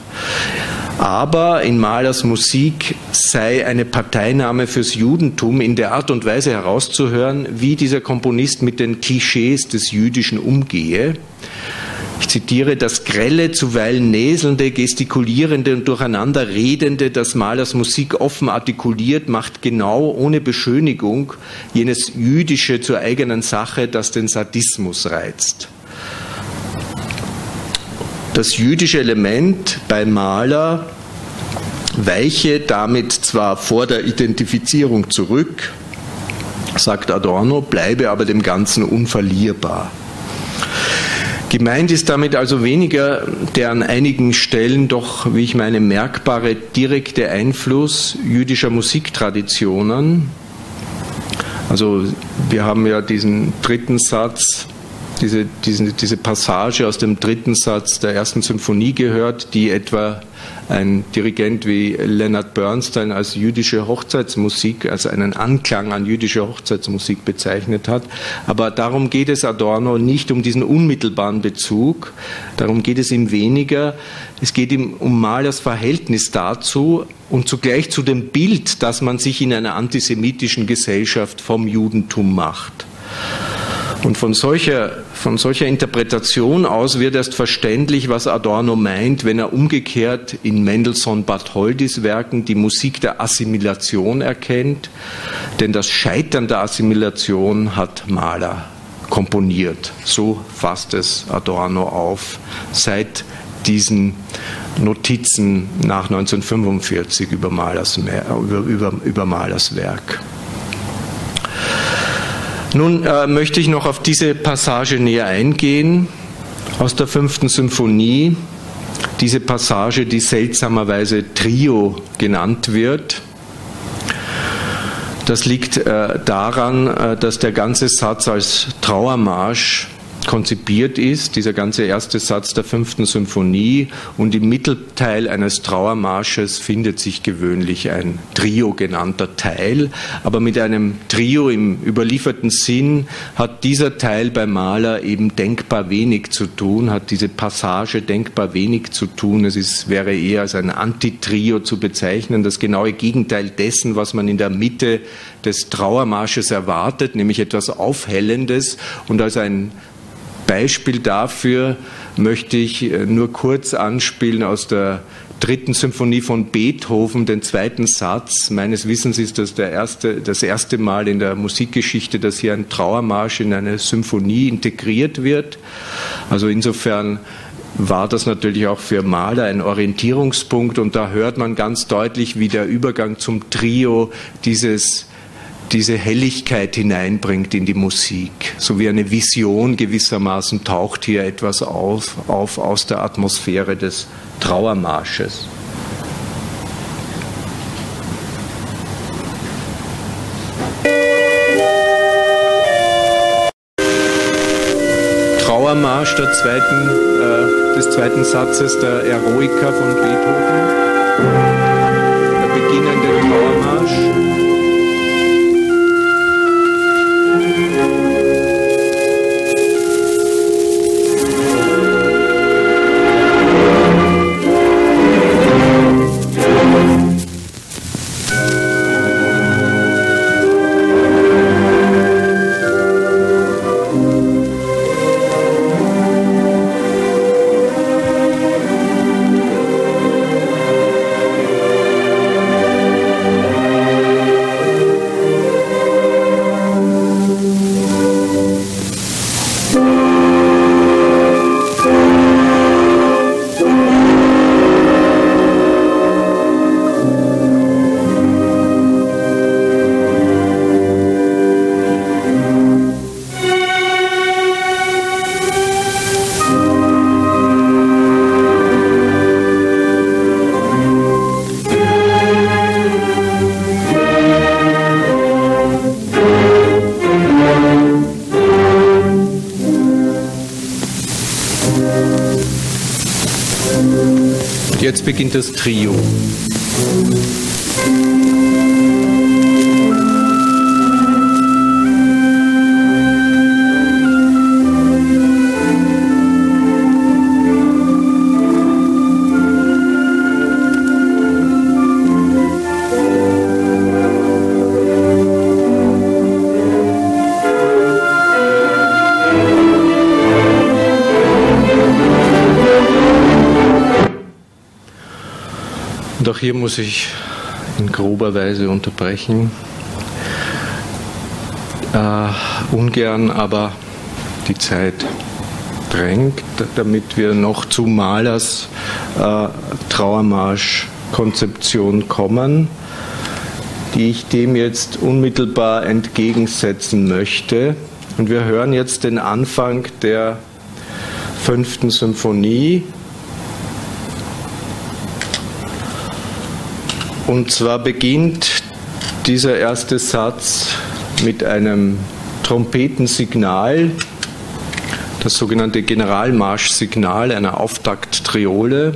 Aber in Mahlers Musik sei eine Parteinahme fürs Judentum in der Art und Weise herauszuhören, wie dieser Komponist mit den Klischees des Jüdischen umgehe. Ich zitiere: Das grelle, zuweilen näselnde, gestikulierende und durcheinanderredende, das Mahlers Musik offen artikuliert, macht genau ohne Beschönigung jenes Jüdische zur eigenen Sache, das den Sadismus reizt. Das jüdische Element bei Mahler weiche damit zwar vor der Identifizierung zurück, sagt Adorno, bleibe aber dem Ganzen unverlierbar. Gemeint ist damit also weniger der an einigen Stellen doch, wie ich meine, merkbare direkte Einfluss jüdischer Musiktraditionen. Also wir haben ja diesen dritten Satz, diese, diese, diese Passage aus dem dritten Satz der ersten Symphonie gehört, die etwa ein Dirigent wie Leonard Bernstein als jüdische Hochzeitsmusik, als einen Anklang an jüdische Hochzeitsmusik bezeichnet hat. Aber darum geht es Adorno nicht, um diesen unmittelbaren Bezug, darum geht es ihm weniger. Es geht ihm um Mahlers Verhältnis dazu und zugleich zu dem Bild, das man sich in einer antisemitischen Gesellschaft vom Judentum macht. Und von solcher, von solcher Interpretation aus wird erst verständlich, was Adorno meint, wenn er umgekehrt in Mendelssohn-Bartholdys Werken die Musik der Assimilation erkennt. Denn das Scheitern der Assimilation hat Mahler komponiert. So fasst es Adorno auf. Seit diesen Notizen nach neunzehnhundertfünfundvierzig über Mahlers, über, über, über Mahlers Werk. Nun äh, möchte ich noch auf diese Passage näher eingehen aus der fünften Symphonie, diese Passage, die seltsamerweise Trio genannt wird. Das liegt äh, daran, äh, dass der ganze Satz als Trauermarsch konzipiert ist, dieser ganze erste Satz der fünften Symphonie, und im Mittelteil eines Trauermarsches findet sich gewöhnlich ein Trio genannter Teil, aber mit einem Trio im überlieferten Sinn hat dieser Teil bei Mahler eben denkbar wenig zu tun, hat diese Passage denkbar wenig zu tun. Es ist, wäre eher als ein Antitrio zu bezeichnen, das genaue Gegenteil dessen, was man in der Mitte des Trauermarsches erwartet, nämlich etwas Aufhellendes, und als ein Beispiel dafür möchte ich nur kurz anspielen aus der dritten Symphonie von Beethoven, den zweiten Satz. Meines Wissens ist das der erste, das erste Mal in der Musikgeschichte, dass hier ein Trauermarsch in eine Symphonie integriert wird. Also insofern war das natürlich auch für Mahler ein Orientierungspunkt, und da hört man ganz deutlich, wie der Übergang zum Trio dieses diese Helligkeit hineinbringt in die Musik. So wie eine Vision gewissermaßen taucht hier etwas auf, auf aus der Atmosphäre des Trauermarsches. Trauermarsch der zweiten, äh, des zweiten Satzes der Eroica von Beethoven. Der beginnende Trauermarsch. Jetzt beginnt das Trio. Und auch hier muss ich in grober Weise unterbrechen. Äh, ungern, aber die Zeit drängt, damit wir noch zu Mahlers äh, Trauermarsch-Konzeption kommen, die ich dem jetzt unmittelbar entgegensetzen möchte. Und wir hören jetzt den Anfang der fünften Symphonie. Und zwar beginnt dieser erste Satz mit einem Trompetensignal, das sogenannte Generalmarschsignal, einer Auftakttriole.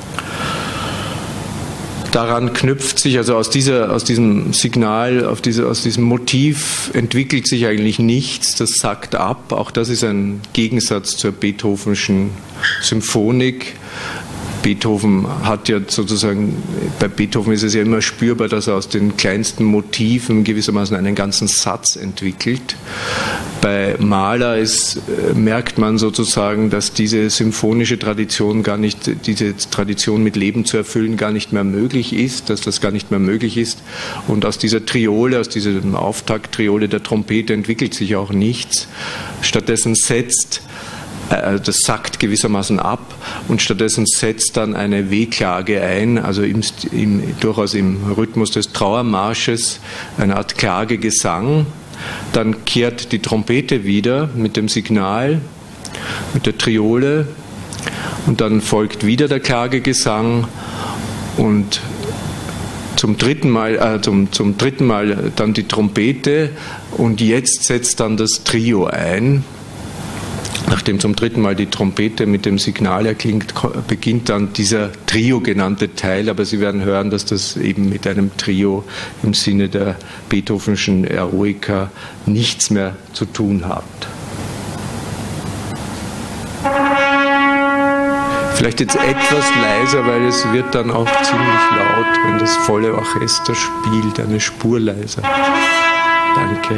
Daran knüpft sich, also aus, dieser, aus diesem Signal, auf diese, aus diesem Motiv entwickelt sich eigentlich nichts, das sackt ab. Auch das ist ein Gegensatz zur Beethovenschen Symphonik. Beethoven hat ja sozusagen, bei Beethoven ist es ja immer spürbar, dass er aus den kleinsten Motiven gewissermaßen einen ganzen Satz entwickelt. Bei Mahler ist, merkt man sozusagen, dass diese symphonische Tradition gar nicht, diese Tradition mit Leben zu erfüllen, gar nicht mehr möglich ist, dass das gar nicht mehr möglich ist. Und aus dieser Triole, aus dieser Auftakttriole der Trompete entwickelt sich auch nichts. Stattdessen setzt äh, das sackt gewissermaßen ab und stattdessen setzt dann eine Wehklage ein, also im, im, durchaus im Rhythmus des Trauermarsches, eine Art Klagegesang. Dann kehrt die Trompete wieder mit dem Signal, mit der Triole, und dann folgt wieder der Klagegesang und zum dritten Mal, äh, zum, zum dritten Mal dann die Trompete, und jetzt setzt dann das Trio ein. Nachdem zum dritten Mal die Trompete mit dem Signal erklingt, beginnt dann dieser Trio genannte Teil, aber Sie werden hören, dass das eben mit einem Trio im Sinne der Beethovenschen Eroica nichts mehr zu tun hat. Vielleicht jetzt etwas leiser, weil es wird dann auch ziemlich laut, wenn das volle Orchester spielt, eine Spur leiser. Danke.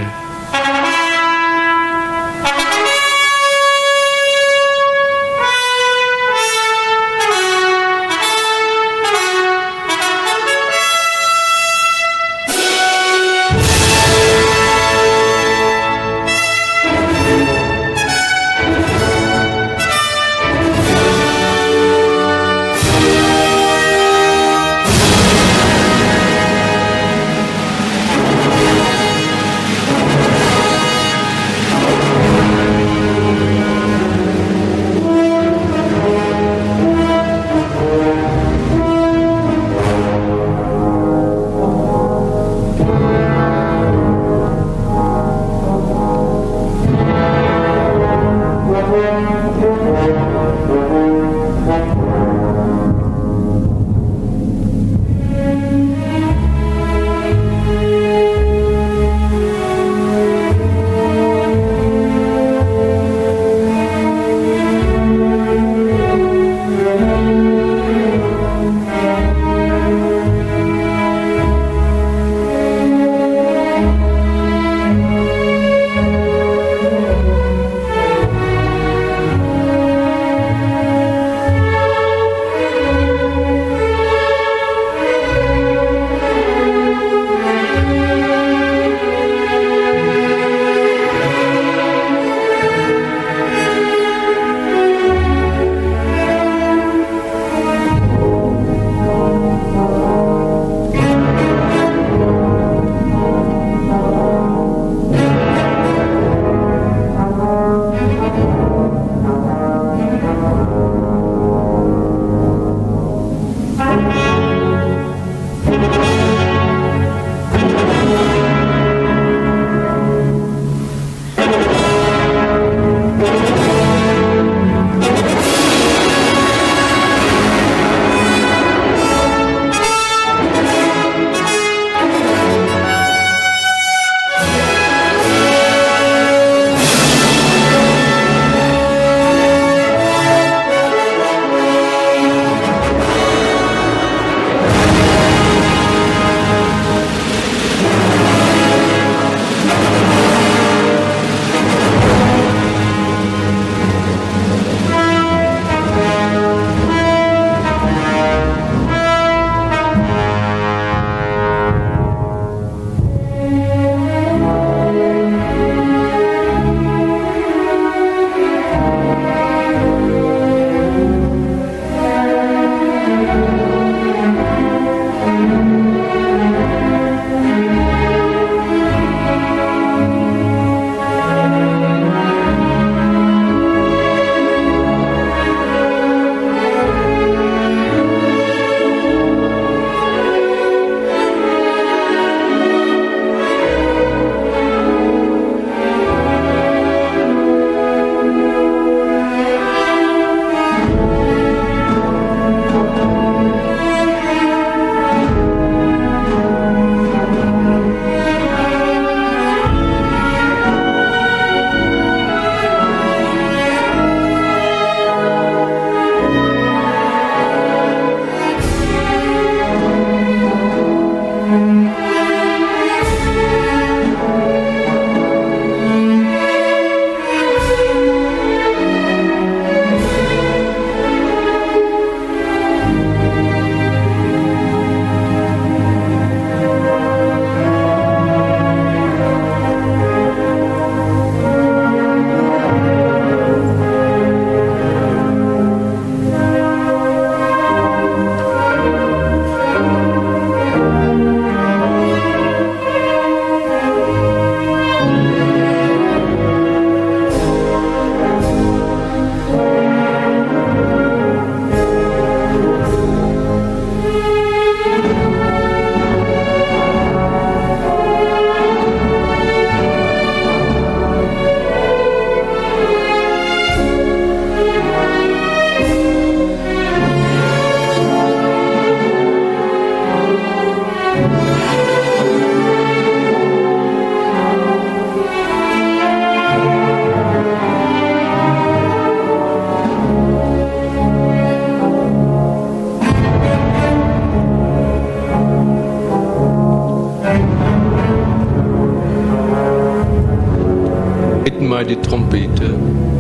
mal die Trompete,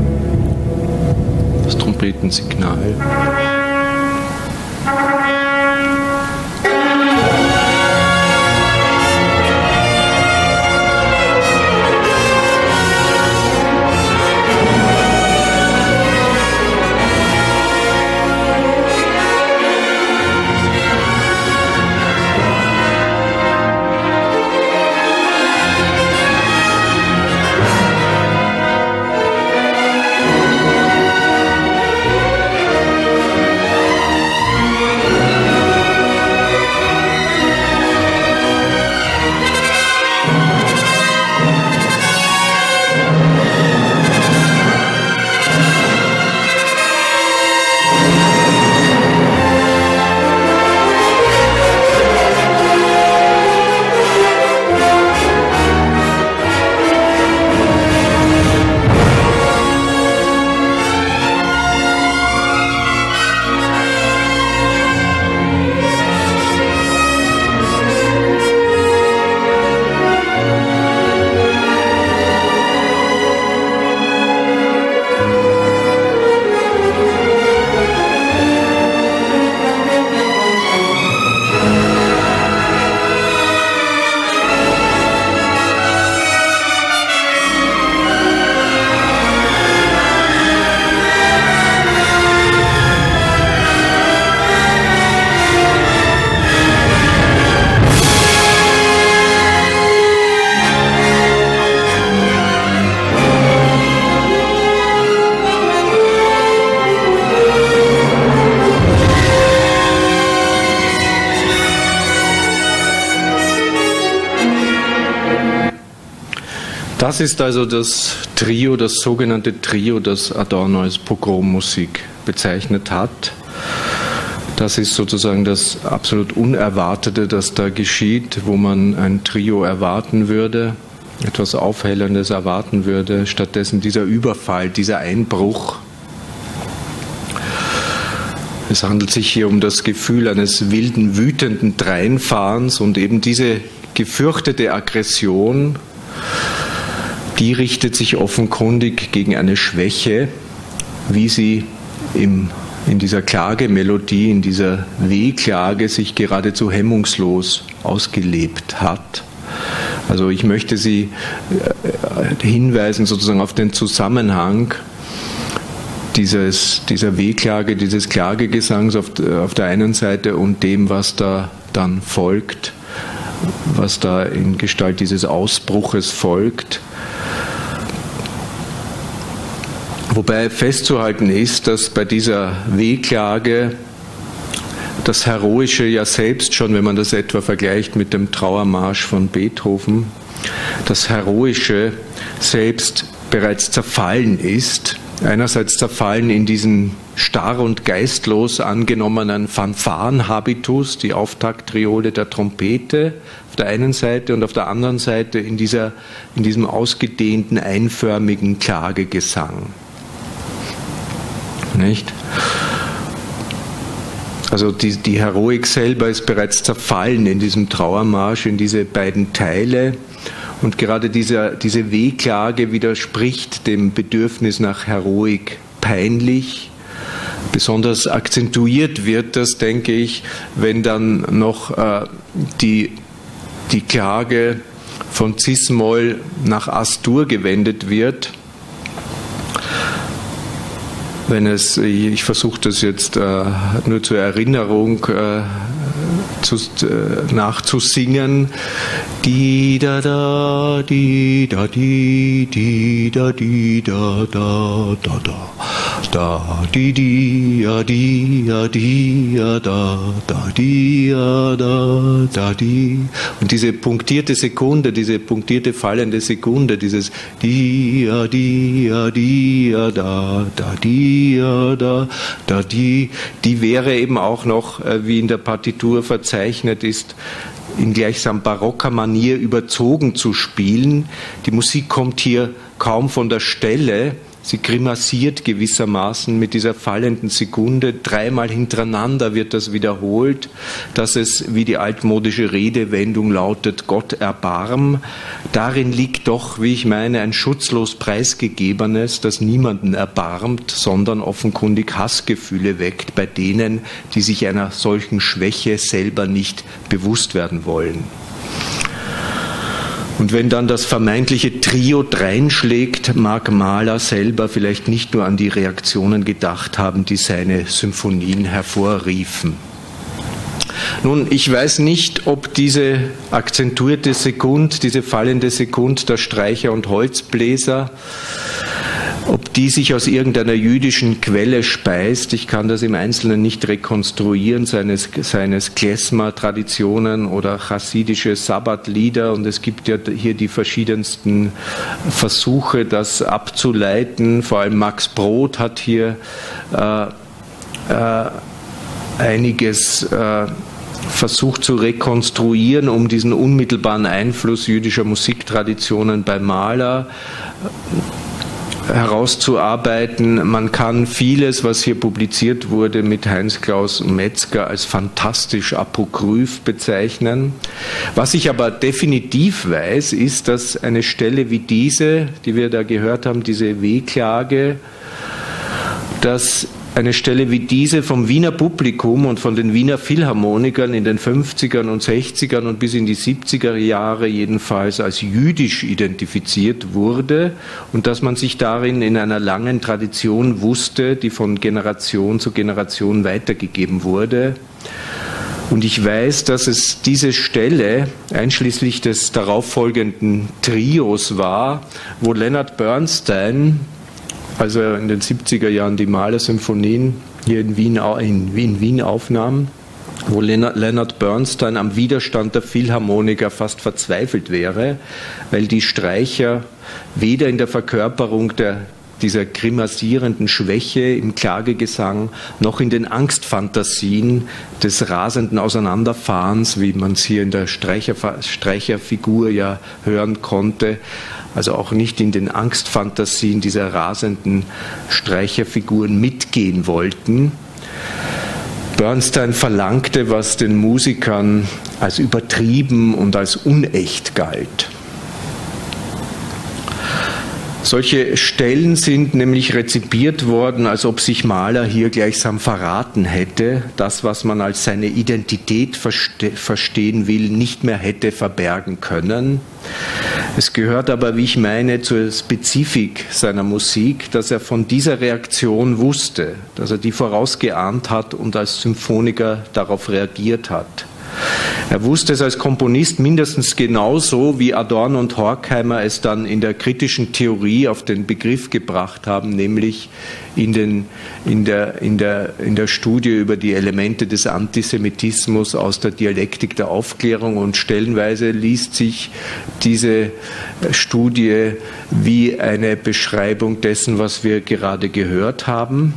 das Trompetensignal. Das ist also das Trio, das sogenannte Trio, das Adorno als Pogrommusik bezeichnet hat. Das ist sozusagen das absolut Unerwartete, das da geschieht, wo man ein Trio erwarten würde, etwas Aufhellerndes erwarten würde. Stattdessen dieser Überfall, dieser Einbruch. Es handelt sich hier um das Gefühl eines wilden, wütenden Dreinfahrens und eben diese gefürchtete Aggression, die richtet sich offenkundig gegen eine Schwäche, wie sie im, in dieser Klagemelodie, in dieser Wehklage sich geradezu hemmungslos ausgelebt hat. Also ich möchte Sie hinweisen sozusagen auf den Zusammenhang dieses, dieser Wehklage, dieses Klagegesangs auf, auf der einen Seite und dem, was da dann folgt, was da in Gestalt dieses Ausbruches folgt. Wobei festzuhalten ist, dass bei dieser Wehklage das Heroische ja selbst schon, wenn man das etwa vergleicht mit dem Trauermarsch von Beethoven, das Heroische selbst bereits zerfallen ist. Einerseits zerfallen in diesen starr und geistlos angenommenen Fanfarenhabitus, die Auftakttriole der Trompete auf der einen Seite und auf der anderen Seite in, dieser, in diesem ausgedehnten, einförmigen Klagegesang. Nicht? Also die, die Heroik selber ist bereits zerfallen in diesem Trauermarsch, in diese beiden Teile. Und gerade dieser, diese Wehklage widerspricht dem Bedürfnis nach Heroik peinlich. Besonders akzentuiert wird das, denke ich, wenn dann noch äh, die, die Klage von Cis-Moll nach As-Dur gewendet wird. Wenn es, ich versuche das jetzt äh, nur zur Erinnerung äh, zu, äh, nachzusingen. Di da da, di da di, di da di da da da da. Da di di ja di ja di ja da da di ja da da di. Und diese punktierte Sekunde, diese punktierte fallende Sekunde, dieses di ja di ja di ja da da di ja da da di, die wäre eben auch noch, wie in der Partitur verzeichnet ist, in gleichsam barocker Manier überzogen zu spielen. Die Musik kommt hier kaum von der Stelle, Sie grimassiert gewissermaßen mit dieser fallenden Sekunde. Dreimal hintereinander wird das wiederholt, dass es, wie die altmodische Redewendung lautet, Gott erbarm. Darin liegt doch, wie ich meine, ein schutzlos Preisgegebenes, das niemanden erbarmt, sondern offenkundig Hassgefühle weckt bei denen, die sich einer solchen Schwäche selber nicht bewusst werden wollen. Und wenn dann das vermeintliche Trio dreinschlägt, mag Mahler selber vielleicht nicht nur an die Reaktionen gedacht haben, die seine Symphonien hervorriefen. Nun, ich weiß nicht, ob diese akzentuierte Sekund, diese fallende Sekund der Streicher und Holzbläser, ob die sich aus irgendeiner jüdischen Quelle speist. Ich kann das im Einzelnen nicht rekonstruieren, seines, seines Klezmer-Traditionen oder chassidische Sabbatlieder. Und es gibt ja hier die verschiedensten Versuche, das abzuleiten. Vor allem Max Brod hat hier äh, äh, einiges äh, versucht zu rekonstruieren, um diesen unmittelbaren Einfluss jüdischer Musiktraditionen bei Mahler herauszuarbeiten. Man kann vieles, was hier publiziert wurde, mit Heinz-Klaus Metzger als fantastisch apokryph bezeichnen. Was ich aber definitiv weiß, ist, dass eine Stelle wie diese, die wir da gehört haben, diese Wehklage, dass eine Stelle wie diese vom Wiener Publikum und von den Wiener Philharmonikern in den fünfzigern und sechzigern und bis in die siebziger Jahre jedenfalls als jüdisch identifiziert wurde und dass man sich darin in einer langen Tradition wusste, die von Generation zu Generation weitergegeben wurde. Und ich weiß, dass es diese Stelle, einschließlich des darauffolgenden Trios war, wo Leonard Bernstein, als er in den siebziger Jahren die Mahler-Symphonien hier in Wien, in Wien, Wien aufnahm, wo Leonard Bernstein am Widerstand der Philharmoniker fast verzweifelt wäre, weil die Streicher weder in der Verkörperung der, dieser grimassierenden Schwäche im Klagegesang noch in den Angstfantasien des rasenden Auseinanderfahrens, wie man es hier in der Streicher, Streicherfigur ja hören konnte, also auch nicht in den Angstfantasien dieser rasenden Streicherfiguren mitgehen wollten. Bernstein verlangte, was den Musikern als übertrieben und als unecht galt. Solche Stellen sind nämlich rezipiert worden, als ob sich Mahler hier gleichsam verraten hätte, das, was man als seine Identität verste- verstehen will, nicht mehr hätte verbergen können. Es gehört aber, wie ich meine, zur Spezifik seiner Musik, dass er von dieser Reaktion wusste, dass er die vorausgeahnt hat und als Symphoniker darauf reagiert hat. Er wusste es als Komponist mindestens genauso, wie Adorno und Horkheimer es dann in der kritischen Theorie auf den Begriff gebracht haben, nämlich in, den, in, der, in, der, in der Studie über die Elemente des Antisemitismus aus der Dialektik der Aufklärung. Und stellenweise liest sich diese Studie wie eine Beschreibung dessen, was wir gerade gehört haben.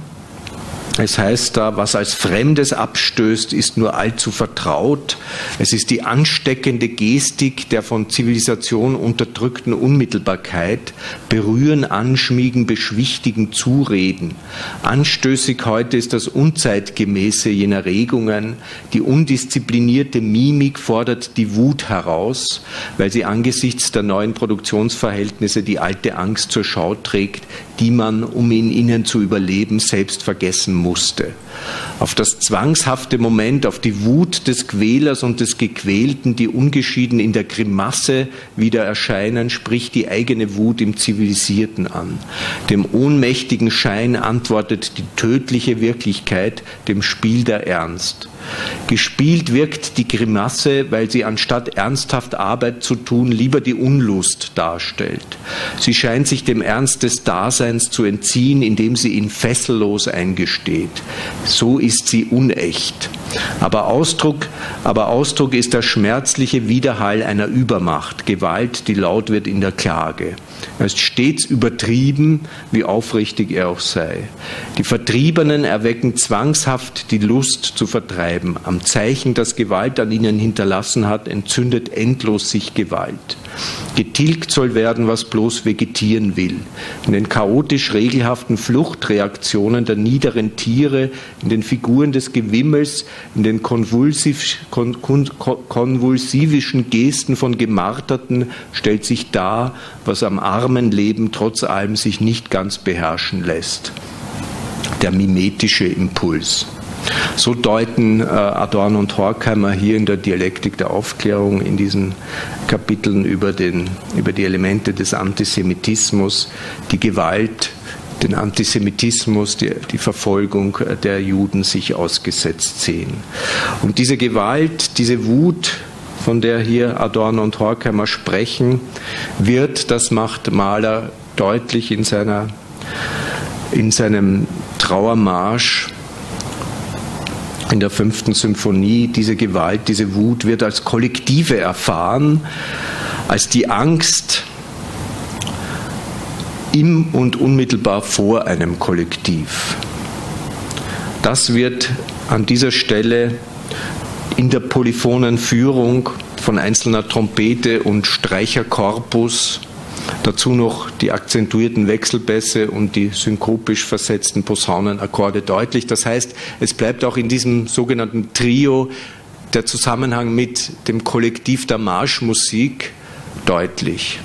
Es heißt da, was als Fremdes abstößt, ist nur allzu vertraut. Es ist die ansteckende Gestik der von Zivilisation unterdrückten Unmittelbarkeit, berühren, anschmiegen, beschwichtigen, zureden. Anstößig heute ist das Unzeitgemäße jener Regungen. Die undisziplinierte Mimik fordert die Wut heraus, weil sie angesichts der neuen Produktionsverhältnisse die alte Angst zur Schau trägt, die man, um in ihnen zu überleben, selbst vergessen musste. Auf das zwangshafte Moment, auf die Wut des Quälers und des Gequälten, die ungeschieden in der Grimasse wieder erscheinen, spricht die eigene Wut im Zivilisierten an. Dem ohnmächtigen Schein antwortet die tödliche Wirklichkeit, dem Spiel der Ernst. Gespielt wirkt die Grimasse, weil sie anstatt ernsthaft Arbeit zu tun, lieber die Unlust darstellt. Sie scheint sich dem Ernst des Daseins zu entziehen, indem sie ihn fessellos eingesteht. So ist sie unecht. Aber Ausdruck, aber Ausdruck ist der schmerzliche Widerhall einer Übermacht, Gewalt, die laut wird in der Klage. Er ist stets übertrieben, wie aufrichtig er auch sei. Die Vertriebenen erwecken zwangshaft die Lust zu vertreiben. bleiben. Am Zeichen, das Gewalt an ihnen hinterlassen hat, entzündet endlos sich Gewalt. Getilgt soll werden, was bloß vegetieren will. In den chaotisch regelhaften Fluchtreaktionen der niederen Tiere, in den Figuren des Gewimmels, in den konvulsiv, kon, kon, konvulsivischen Gesten von Gemarterten stellt sich dar, was am armen Leben trotz allem sich nicht ganz beherrschen lässt. Der mimetische Impuls. So deuten äh, Adorno und Horkheimer hier in der Dialektik der Aufklärung in diesen Kapiteln über, den, über die Elemente des Antisemitismus, die Gewalt, den Antisemitismus, die, die Verfolgung der Juden sich ausgesetzt sehen. Und diese Gewalt, diese Wut, von der hier Adorno und Horkheimer sprechen, wird, das macht Mahler deutlich in, seiner, in seinem Trauermarsch, in der fünften Symphonie, diese Gewalt, diese Wut wird als Kollektive erfahren, als die Angst im und unmittelbar vor einem Kollektiv. Das wird an dieser Stelle in der polyphonen Führung von einzelner Trompete und Streicherkorpus, dazu noch die akzentuierten Wechselbässe und die synkopisch versetzten Posaunenakkorde deutlich. Das heißt, es bleibt auch in diesem sogenannten Trio der Zusammenhang mit dem Kollektiv der Marschmusik deutlich.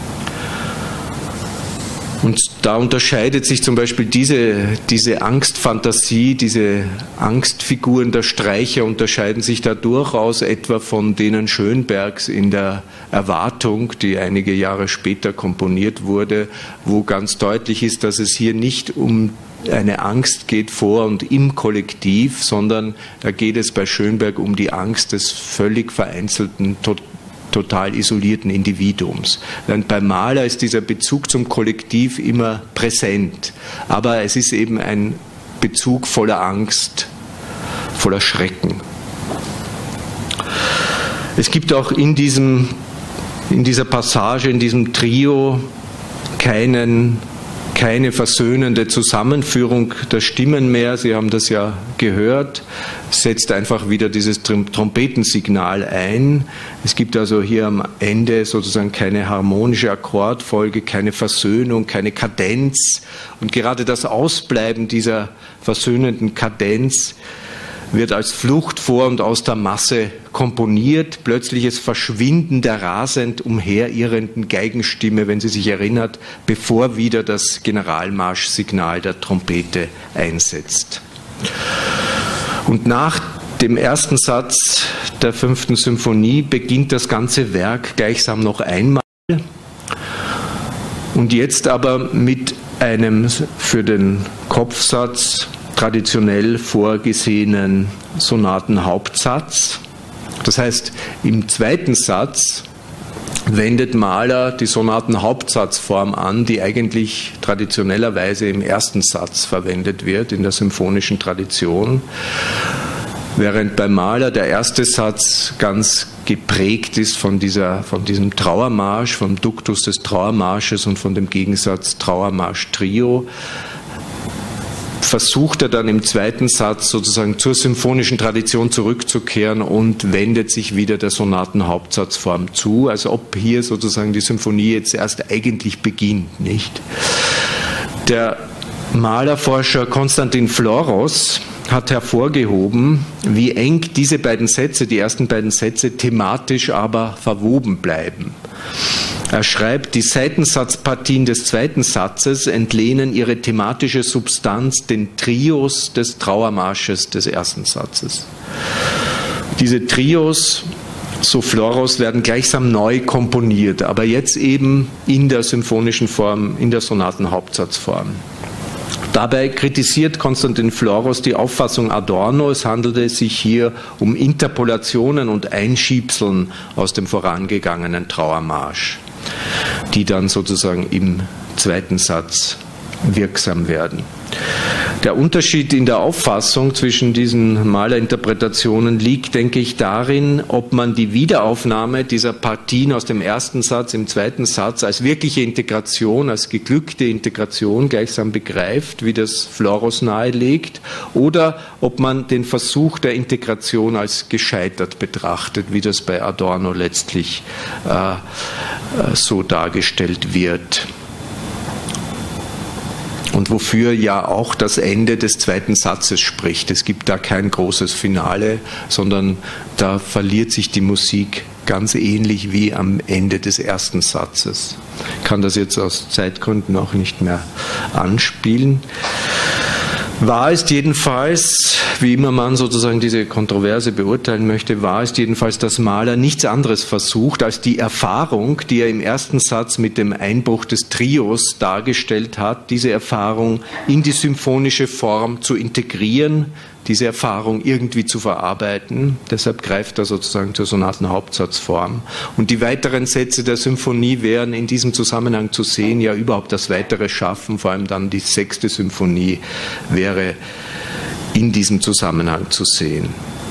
Und da unterscheidet sich zum Beispiel diese, diese Angstfantasie, diese Angstfiguren der Streicher unterscheiden sich da durchaus etwa von denen Schönbergs in der Erwartung, die einige Jahre später komponiert wurde, wo ganz deutlich ist, dass es hier nicht um eine Angst geht vor und im Kollektiv, sondern da geht es bei Schönberg um die Angst des völlig vereinzelten, total isolierten Individuums. Während bei Mahler ist dieser Bezug zum Kollektiv immer präsent, aber es ist eben ein Bezug voller Angst, voller Schrecken. Es gibt auch in, diesem, in dieser Passage, in diesem Trio keinen keine versöhnende Zusammenführung der Stimmen mehr. Sie haben das ja gehört. Es setzt einfach wieder dieses Trompetensignal ein. Es gibt also hier am Ende sozusagen keine harmonische Akkordfolge, keine Versöhnung, keine Kadenz. Und gerade das Ausbleiben dieser versöhnenden Kadenz wird als Flucht vor und aus der Masse komponiert, plötzliches Verschwinden der rasend umherirrenden Geigenstimme, wenn sie sich erinnert, bevor wieder das Generalmarschsignal der Trompete einsetzt. Und nach dem ersten Satz der fünften Symphonie beginnt das ganze Werk gleichsam noch einmal und jetzt aber mit einem für den Kopfsatz traditionell vorgesehenen Sonatenhauptsatz. Das heißt, im zweiten Satz wendet Mahler die Sonatenhauptsatzform an, die eigentlich traditionellerweise im ersten Satz verwendet wird in der symphonischen Tradition, während bei Mahler der erste Satz ganz geprägt ist von, dieser, von diesem Trauermarsch, vom Duktus des Trauermarsches und von dem Gegensatz Trauermarsch-Trio, versucht er dann im zweiten Satz sozusagen zur symphonischen Tradition zurückzukehren und wendet sich wieder der Sonatenhauptsatzform zu, als ob hier sozusagen die Symphonie jetzt erst eigentlich beginnt, nicht? Der Malerforscher Konstantin Floros hat hervorgehoben, wie eng diese beiden Sätze, die ersten beiden Sätze, thematisch aber verwoben bleiben. Er schreibt, die Seitensatzpartien des zweiten Satzes entlehnen ihre thematische Substanz den Trios des Trauermarsches des ersten Satzes. Diese Trios, so Floros, werden gleichsam neu komponiert, aber jetzt eben in der symphonischen Form, in der Sonatenhauptsatzform. Dabei kritisiert Konstantin Floros die Auffassung Adorno, es handelte sich hier um Interpolationen und Einschiebseln aus dem vorangegangenen Trauermarsch, die dann sozusagen im zweiten Satz wirksam werden. Der Unterschied in der Auffassung zwischen diesen Malerinterpretationen liegt, denke ich, darin, ob man die Wiederaufnahme dieser Partien aus dem ersten Satz im zweiten Satz als wirkliche Integration, als geglückte Integration gleichsam begreift, wie das Floros nahelegt, oder ob man den Versuch der Integration als gescheitert betrachtet, wie das bei Adorno letztlich äh, so dargestellt wird. Und wofür ja auch das Ende des zweiten Satzes spricht. Es gibt da kein großes Finale, sondern da verliert sich die Musik ganz ähnlich wie am Ende des ersten Satzes. Ich kann das jetzt aus Zeitgründen auch nicht mehr anspielen. Wahr ist jedenfalls, wie immer man sozusagen diese Kontroverse beurteilen möchte, wahr ist jedenfalls, dass Mahler nichts anderes versucht, als die Erfahrung, die er im ersten Satz mit dem Einbruch des Trios dargestellt hat, diese Erfahrung in die symphonische Form zu integrieren, diese Erfahrung irgendwie zu verarbeiten. Deshalb greift er sozusagen zur Sonatenhauptsatzform. Und die weiteren Sätze der Symphonie wären in diesem Zusammenhang zu sehen, ja überhaupt das weitere Schaffen, vor allem dann die sechste Symphonie, wäre in diesem Zusammenhang zu sehen.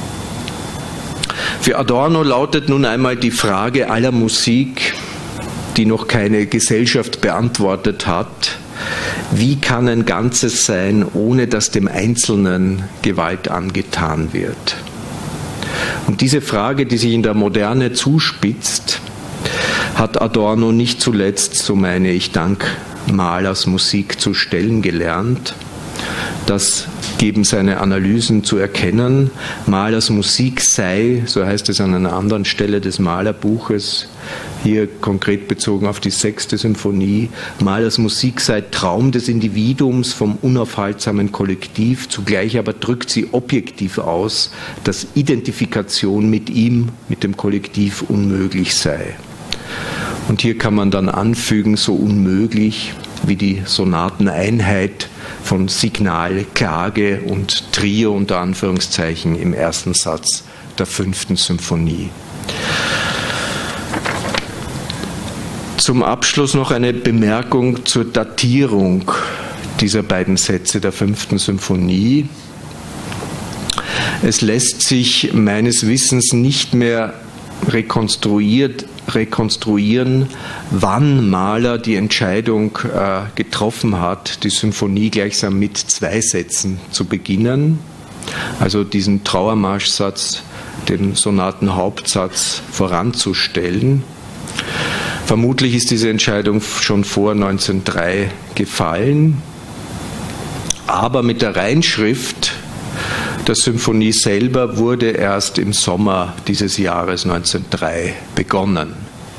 Für Adorno lautet nun einmal die Frage aller Musik, die noch keine Gesellschaft beantwortet hat: Wie kann ein Ganzes sein, ohne dass dem Einzelnen Gewalt angetan wird? Und diese Frage, die sich in der Moderne zuspitzt, hat Adorno nicht zuletzt, so meine ich, dank Mahlers Musik zu stellen gelernt. Das geben seine Analysen zu erkennen. Mahlers Musik sei, so heißt es an einer anderen Stelle des Mahlerbuches, hier konkret bezogen auf die sechste Symphonie, Mahlers Musik sei Traum des Individuums vom unaufhaltsamen Kollektiv, zugleich aber drückt sie objektiv aus, dass Identifikation mit ihm, mit dem Kollektiv unmöglich sei. Und hier kann man dann anfügen, so unmöglich wie die Sonateneinheit von Signal, Klage und Trio unter Anführungszeichen im ersten Satz der fünften Symphonie. Zum Abschluss noch eine Bemerkung zur Datierung dieser beiden Sätze der fünften Symphonie. Es lässt sich meines Wissens nicht mehr rekonstruiert, rekonstruieren, wann Mahler die Entscheidung äh, getroffen hat, die Symphonie gleichsam mit zwei Sätzen zu beginnen, also diesen Trauermarschsatz, den Sonatenhauptsatz voranzustellen. Vermutlich ist diese Entscheidung schon vor neunzehnhundertdrei gefallen, aber mit der Reinschrift der Symphonie selber wurde erst im Sommer dieses Jahres neunzehnhundertdrei begonnen.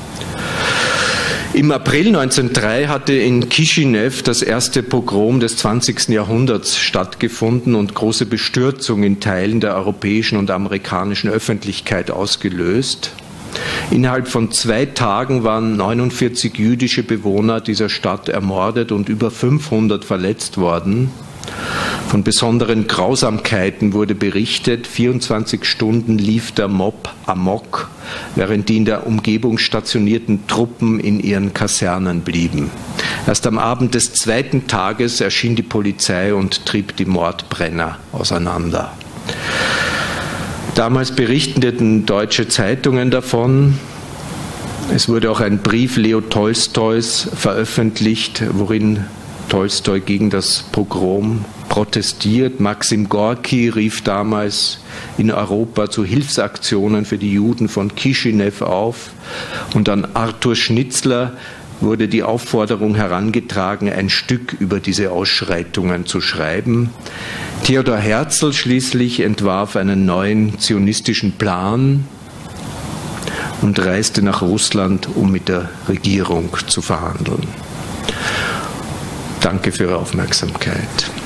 Im April neunzehnhundertdrei hatte in Kischinew das erste Pogrom des zwanzigsten Jahrhunderts stattgefunden und große Bestürzung in Teilen der europäischen und amerikanischen Öffentlichkeit ausgelöst. Innerhalb von zwei Tagen waren neunundvierzig jüdische Bewohner dieser Stadt ermordet und über fünfhundert verletzt worden. Von besonderen Grausamkeiten wurde berichtet. vierundzwanzig Stunden lief der Mob amok, während die in der Umgebung stationierten Truppen in ihren Kasernen blieben. Erst am Abend des zweiten Tages erschien die Polizei und trieb die Mordbrenner auseinander. Damals berichteten deutsche Zeitungen davon. Es wurde auch ein Brief Leo Tolstois veröffentlicht, worin Tolstoi gegen das Pogrom protestiert. Maxim Gorki rief damals in Europa zu Hilfsaktionen für die Juden von Kischinew auf. Und an Arthur Schnitzler wurde die Aufforderung herangetragen, ein Stück über diese Ausschreitungen zu schreiben. Theodor Herzl schließlich entwarf einen neuen zionistischen Plan und reiste nach Russland, um mit der Regierung zu verhandeln. Danke für Ihre Aufmerksamkeit.